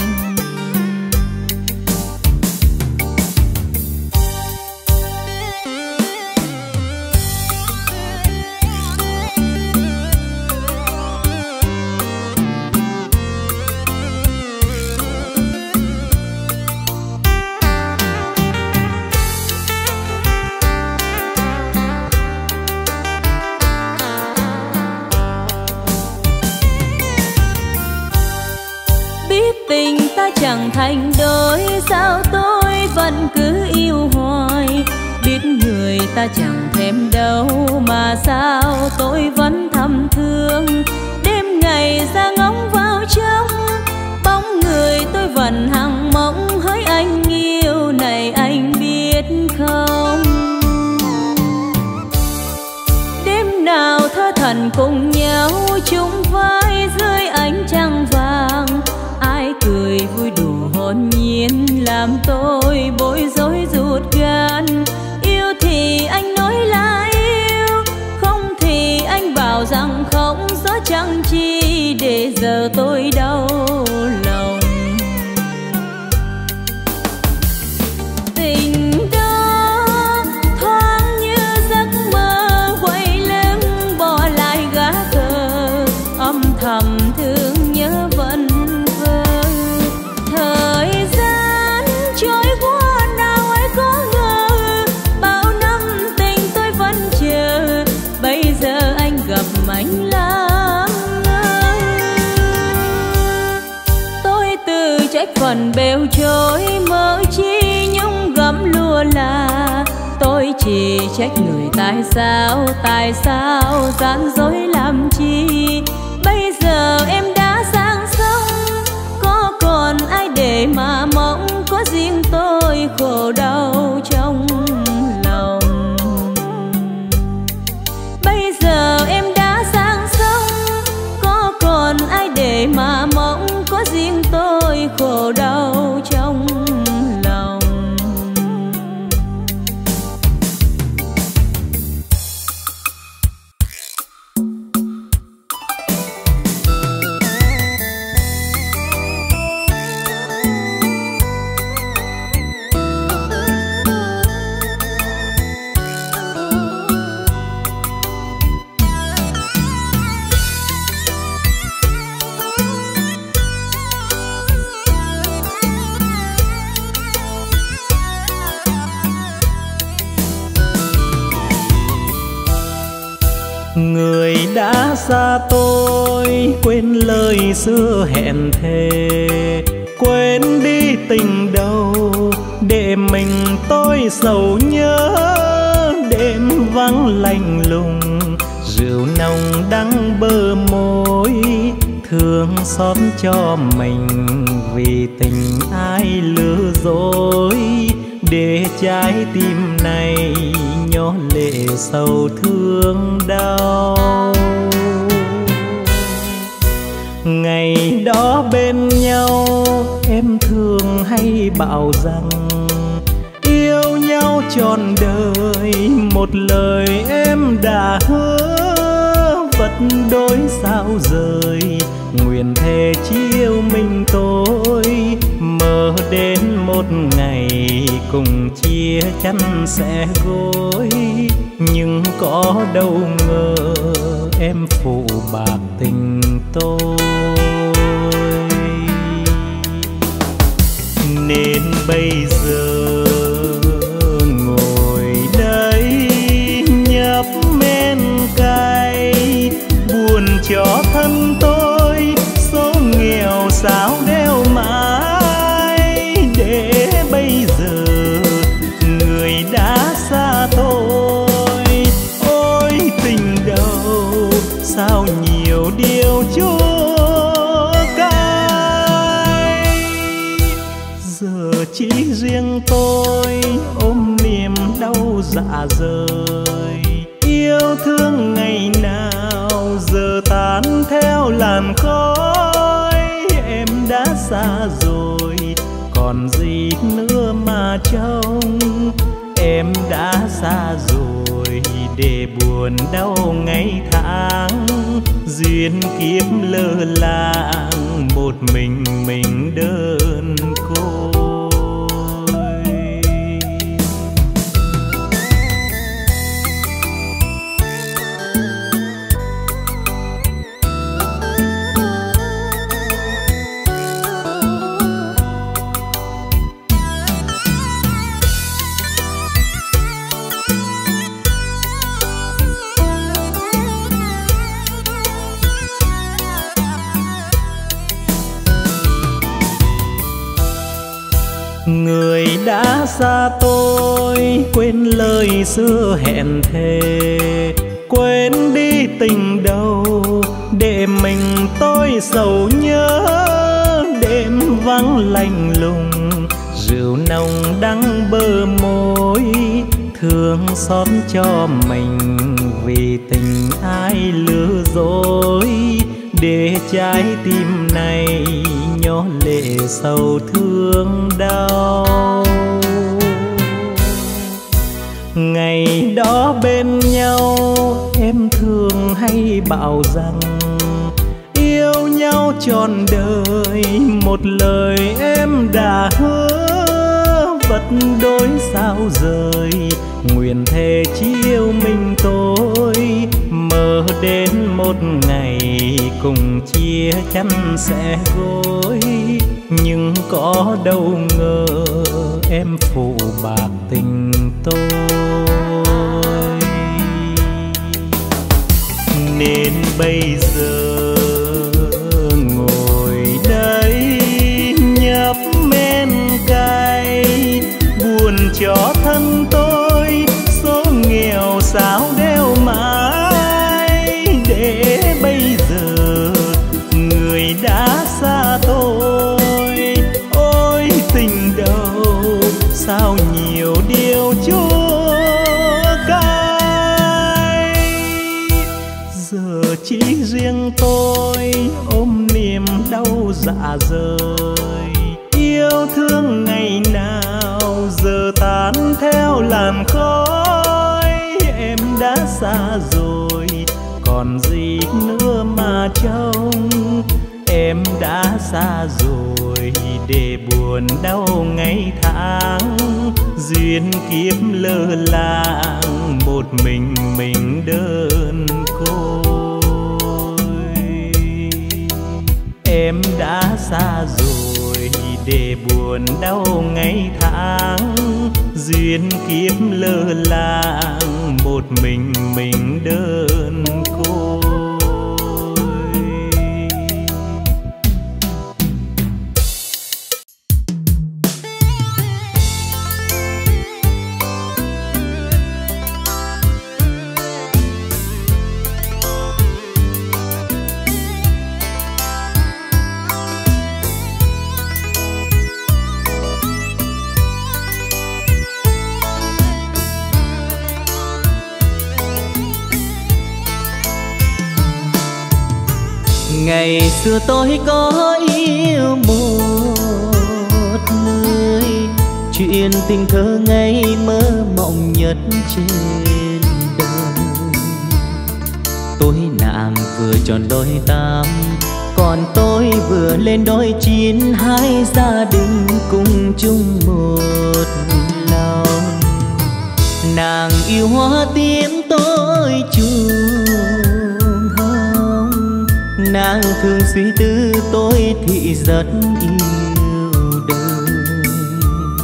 Tình ta chẳng thành đôi, sao tôi vẫn cứ yêu hoài. Biết người ta chẳng thèm đâu, mà sao tôi vẫn thầm thương. Đêm ngày ra ngóng vào trong bóng người, tôi vẫn hằng mong hỡi anh yêu này, anh biết không. Đêm nào thơ thần cùng nhau chung vai dưới ánh trăng vàng, ai cười vui đùa hồn nhiên làm tôi bối rối ruột gan. Yêu thì anh nói là yêu, không thì anh bảo rằng không, gió chẳng chi để giờ tôi đau lòng. Tình đó thoáng như giấc mơ, quay lưng bỏ lại gác cờ, âm thầm thương nhớ vẫn vơ. Thời gian trôi qua nào ai có ngờ, bao năm tình tôi vẫn chờ, bây giờ anh gặp anh lắm. Tôi tự trách phần bêu trôi mơ chi nhung gấm lúa là, tôi chỉ trách người tại sao, tại sao gian dối làm chi. Bây giờ em đã sang sông, có còn ai để mà mong, có riêng tôi khổ đau trong lòng. Bây giờ em đã sang sông, có còn ai để mà mong, có riêng tôi khổ đau trong lòng. Người đã xa tôi quên lời xưa hẹn thề, quên đi tình đầu để mình tôi sầu nhớ. Đêm vắng lạnh lùng, rượu nồng đắng bờ môi, thương xót cho mình vì tình ai lừa dối. Để trái tim này nhỏ lệ sầu thương đau. Ngày đó bên nhau em thường hay bảo rằng yêu nhau trọn đời, một lời em đã hứa vật đôi sao rời. Nguyện thề chiều mình tôi mơ đến một ngày cùng chia chăn sẽ gối, nhưng có đâu ngờ em phụ bạc tình tôi. bây giờ ngồi đây nhấp men cay, buồn cho thân tôi số nghèo sao đeo mãi. Để bây giờ người đã xa tôi, ôi tình đầu sao nhiều điều chua cay. Giờ chỉ riêng tôi ôm niềm đau dạ rời, yêu thương ngày nào giờ tan theo làn khói. Em đã xa rồi còn gì nữa mà trông, em đã xa rồi để buồn đau ngày tháng. Duyên kiếp lơ làng một mình mình đơn côi. Người đã xa tôi quên lời xưa hẹn thề, quên đi tình đầu để mình tôi sầu nhớ. Đêm vắng lạnh lùng rượu nồng đắng bờ môi, thương xót cho mình vì tình ai lừa dối. Để trái tim này nhỏ lệ sầu thương đau. Ngày đó bên nhau em thường hay bảo rằng yêu nhau trọn đời, một lời em đã hứa vật đôi sao rời. Nguyện thề chỉ yêu mình tôi, mơ đến một ngày cùng chia chắn sẽ gối. Nhưng có đâu ngờ em phụ bạc tình tôi, nên bây giờ ngồi đây nhấp men cay, buồn cho thân tôi số nghèo sao đeo mãi. Để bây giờ người đã xa tôi, ôi tình đầu sao nhiều điều chua cay. Giờ chỉ riêng tôi ôm niềm đau dạ rời, yêu thương ngày nào giờ tan theo làn khói. Em đã xa rồi còn gì nữa mà trông, em đã xa rồi để buồn đau ngày tháng. Duyên kiếp lơ làng một mình mình đơn côi. Em đã xa rồi để buồn đau ngày tháng. Duyên kiếp lơ làng một mình mình đơn côi. Ngày xưa tôi có yêu một người, chuyện tình thơ ngây mơ mộng nhất trên đời. Tôi nàng vừa tròn đôi tám, còn tôi vừa lên đôi chín. Hai gia đình cùng chung một lòng. Nàng yêu hoa tím tôi chuông hồng, nàng thường suy tư tôi thì rất yêu đời.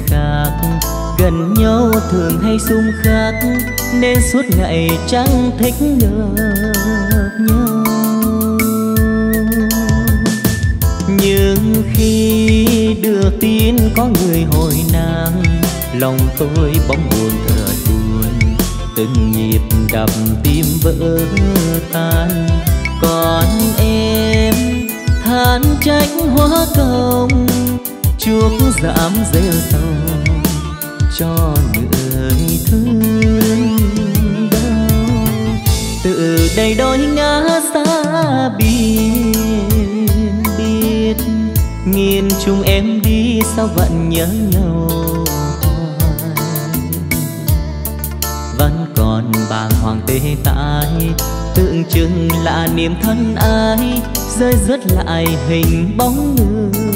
khác, gần nhau thường hay xung khắc nên suốt ngày chẳng thích gặp nhau. Nhưng khi đưa tin có người hồi nàng, lòng tôi bỗng buồn thật buồn, từng nhịp đập tim vỡ tan. Còn em than trách hóa công, chuốc giảm rêu sầu cho người thương đau. Từ đây đôi ngã xa biệt biệt, nhìn chung em đi sao vẫn nhớ nhau. Vẫn còn bàng hoàng tê tái, tượng trưng là niềm thân ái, rơi rớt lại hình bóng người.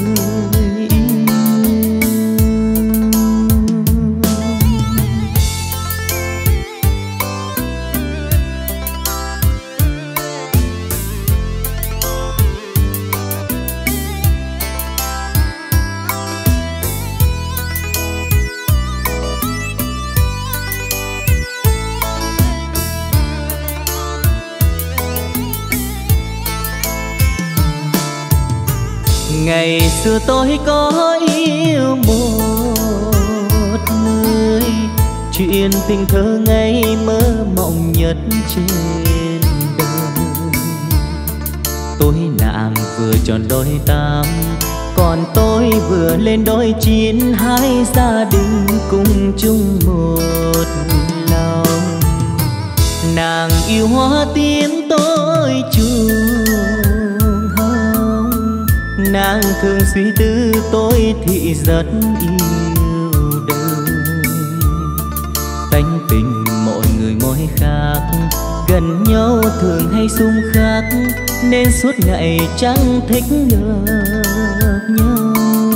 Ngày xưa tôi có yêu một người, chuyện tình thơ ngây mơ mộng nhất trên đời. Tôi nàng vừa tròn đôi tám, còn tôi vừa lên đôi chín, hai gia đình cùng chung một lòng. Nàng yêu hoa tím tôi chuông hồng, nàng thường suy tư tôi thì rất yêu đời. Tánh tình mỗi người mỗi khác, gần nhau thường hay xung khắc nên suốt ngày chẳng thích gặp nhau.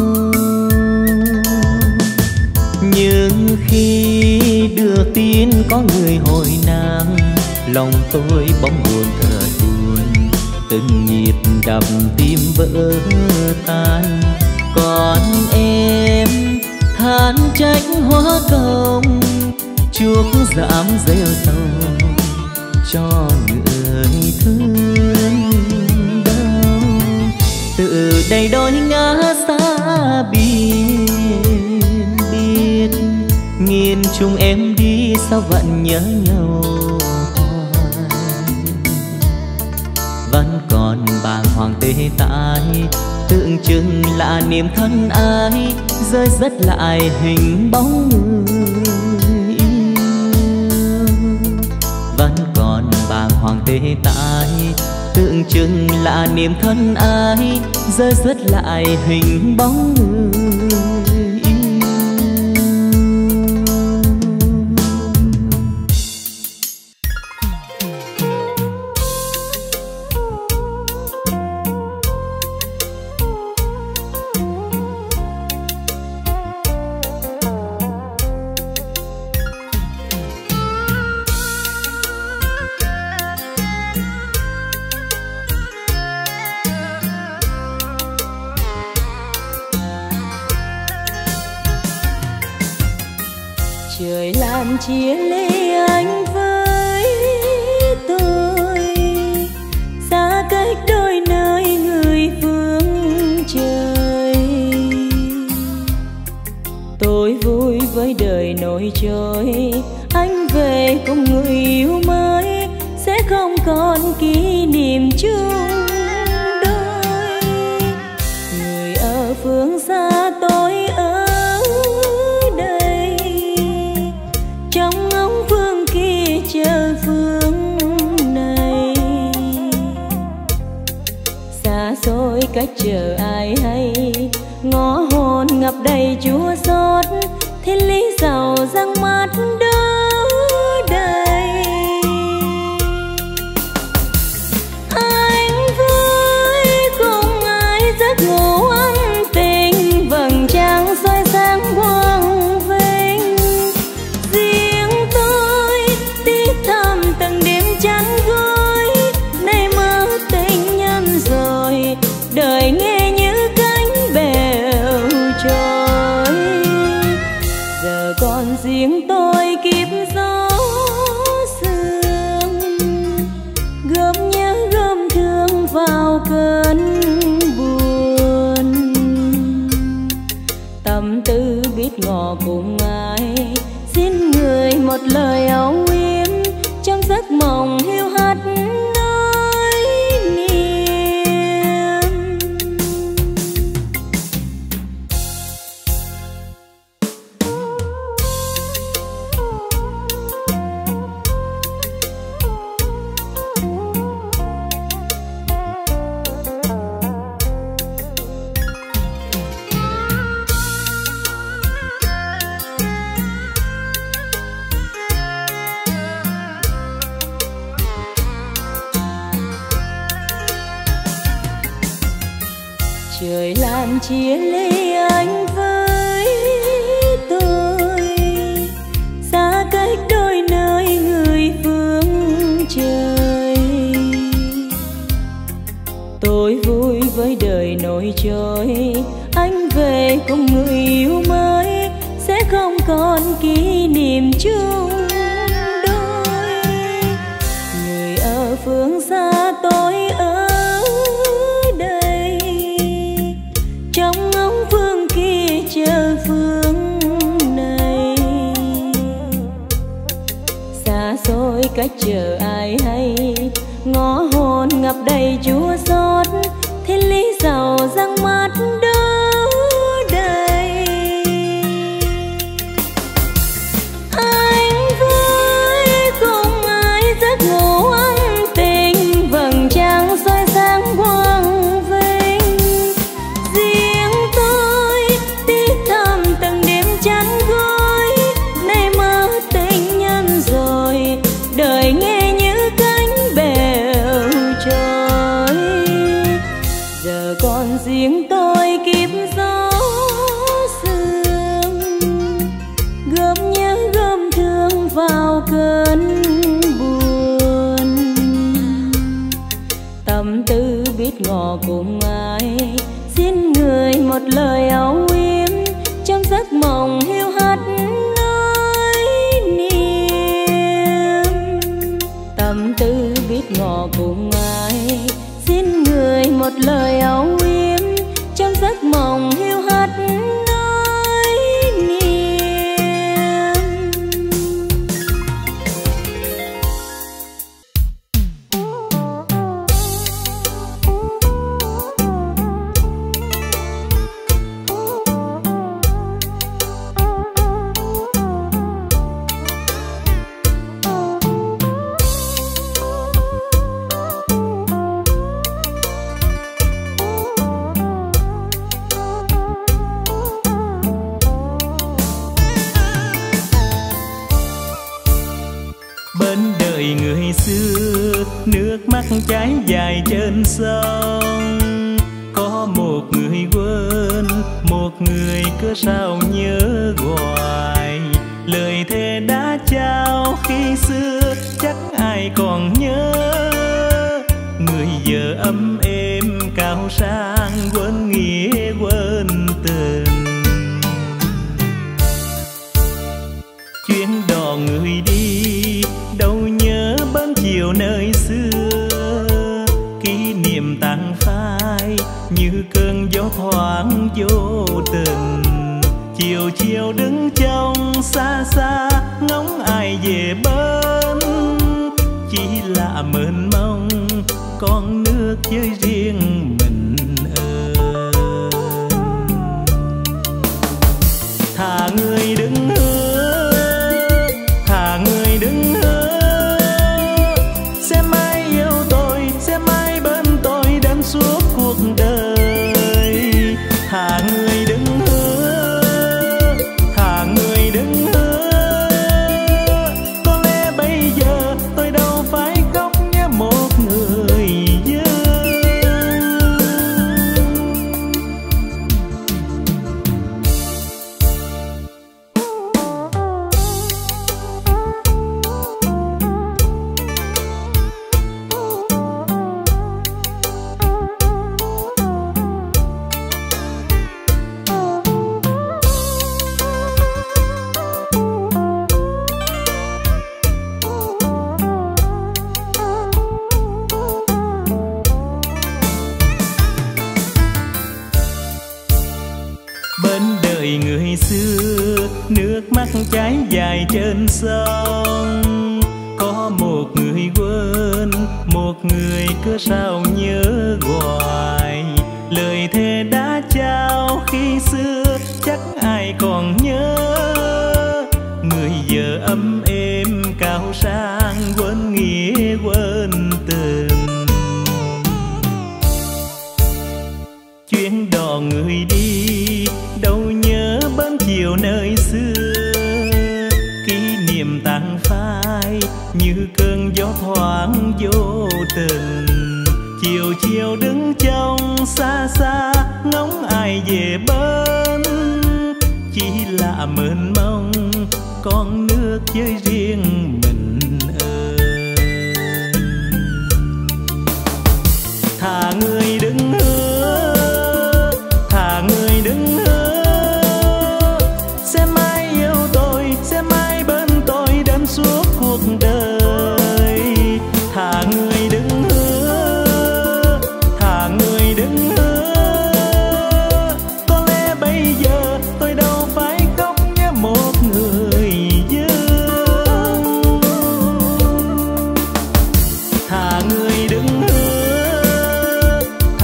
Nhưng khi đưa tin có người hồi nàng, lòng tôi bỗng buồn thật buồn, từng nhịp đập tim vỡ tan. Còn em than trách hóa công, chuốc giảm rêu sầu cho người thương đau. Từ đây đôi ngã xa biệt biệt, nhìn chung em đi sao vẫn nhớ nhau. Vẫn còn bàng hoàng tê tái, tượng trưng là niềm thân ái, rơi rớt lại hình bóng người yêu. Vẫn còn bàng hoàng tê tái, tượng trưng là niềm thân ái, rơi rớt lại hình bóng người yêu. Trời làm chia ly anh với tôi, xa cách đôi nơi người phương trời. Tôi vui với đời nổi trôi, anh về cùng người yêu mới, sẽ không còn kỷ niệm chung đôi. Người ở phương xa tôi ở chờ phương này, xa xôi cách chờ ai hay, ngõ hồn ngập đầy chua xót, thiên lý giàu răng mắt đỡ đầy. Anh vui cùng ai giấc ngủ ân tình, vầng trăng soi sáng quang vinh. Riêng tôi tiếc thầm từng đêm chán gối, nay mơ tình nhân rồi, đời nghe như cánh bèo trôi. tôi kiếp gió sương, gom nhớ gom thương vào cơn buồn. Tâm tư biết ngỏ cùng ai, xin người một lời âu yếm, trong giấc mộng hiu hắt nỗi niềm. Trời làm chia ly anh với tôi, xa cách đôi nơi người phương trời. Tôi vui với đời nổi trôi, anh về cùng người yêu mới, sẽ không còn kỷ niệm chung đôi. Người ở phương xa tôi ở trong ngóng phương kia chờ phương này, xa xôi cách chờ ai hay, ngõ hồn ngập đầy chua xót, thiên lý giàu răng mắt đâu đây. Anh với cùng ai giấc ngủ ân tình, vầng trăng soi sáng quang vinh. Riêng tôi tiếc thầm từng đêm chăn gối, nay mơ tình nhân rồi, đời nghe như cánh bèo trôi. Giờ còn riêng tôi kiếp gió sương, gom nhớ gom thương vào cơn buồn. Tâm tư biết ngỏ cùng ai, xin người một lời âu yếm, trong giấc mộng hiu hắt nỗi niềm. Tâm tư biết ngỏ cùng ai, xin người một lời âu yếm, trong giấc mộng hiu hắt nỗi niềm. Bên đời người xưa, nước mắt chảy dài trên sông, có một người quên, một người cứ sao nhớ hoài. Lời thề đã trao khi xưa chắc ai còn nhớ, người giờ ấm êm cao sang quên nghĩa quên tình. Chuyến đò người đi đâu nhớ bến chiều nơi xưa, kỷ niệm tàn phai như cơn gió thoáng vô tình. Chiều chiều đứng trong xa xa ngóng ai về bên, chỉ là mênh mông con nước với riêng mình ơi. Thà người đứng hứa, thà người đứng hứa, sẽ mãi yêu tôi, sẽ mãi bên tôi đến suốt cuộc đời. Thà người đứng hứa, thà người đứng hứa, có lẽ bây giờ tôi đâu phải khóc nhớ một người dưng. sông. Có một người quên, một người cứ sao nhớ hoài. Lời thề đã trao khi xưa chắc ai còn nhớ. Người giờ ấm êm cao sang, quên nghĩa quên tình. Chuyến đò người đi đâu nhớ bến chiều nơi xưa. Kỷ niệm tàn phai như cơn gió thoáng vô tình. Chiều chiều đứng trong xa xa ngóng ai về bên. Chỉ là mênh mông con nước với riêng mình ơi. Thà người đứng hứa, thà người đứng hứa, sẽ mãi yêu tôi, sẽ mãi bên tôi đến suốt cuộc đời. Thà người đứng hứa, thà người đứng hứa, có lẽ bây giờ tôi đâu phải khóc nhớ một người dưng. Thà người đứng hứa,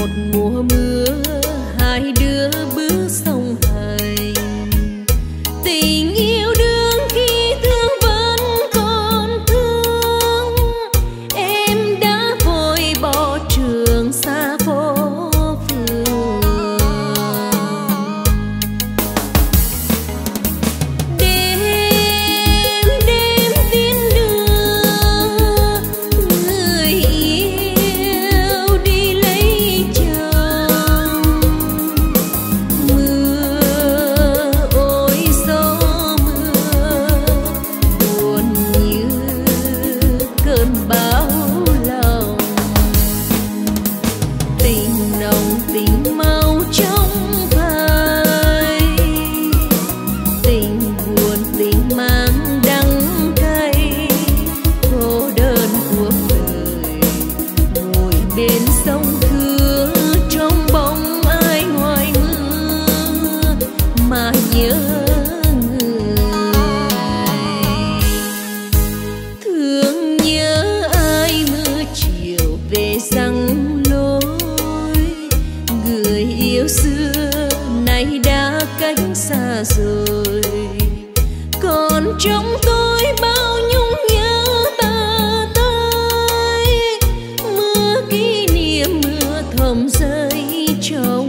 một mùa mưa hai đứa bước sông hành. Tình yêu đương khi thương vẫn còn thương, em đã vội bỏ trường xa phố phường. Đêm đêm tiến đưa người yêu đi lấy chồng. Mưa ôi gió mưa buồn như cơn bão lòng. Tình nồng tình mau trong phai, tình buồn tình mang đắng cay. Cô đơn cuộc đời ngồi bên sông thưa, trong bóng ai ngoài mưa mà nhớ người. Thương nhớ ai mưa chiều về răng lối, người yêu xưa nay đã cách xa rồi. Còn trong tôi bao nhung nhớ ta tới, mưa kỷ niệm mưa thầm rơi trong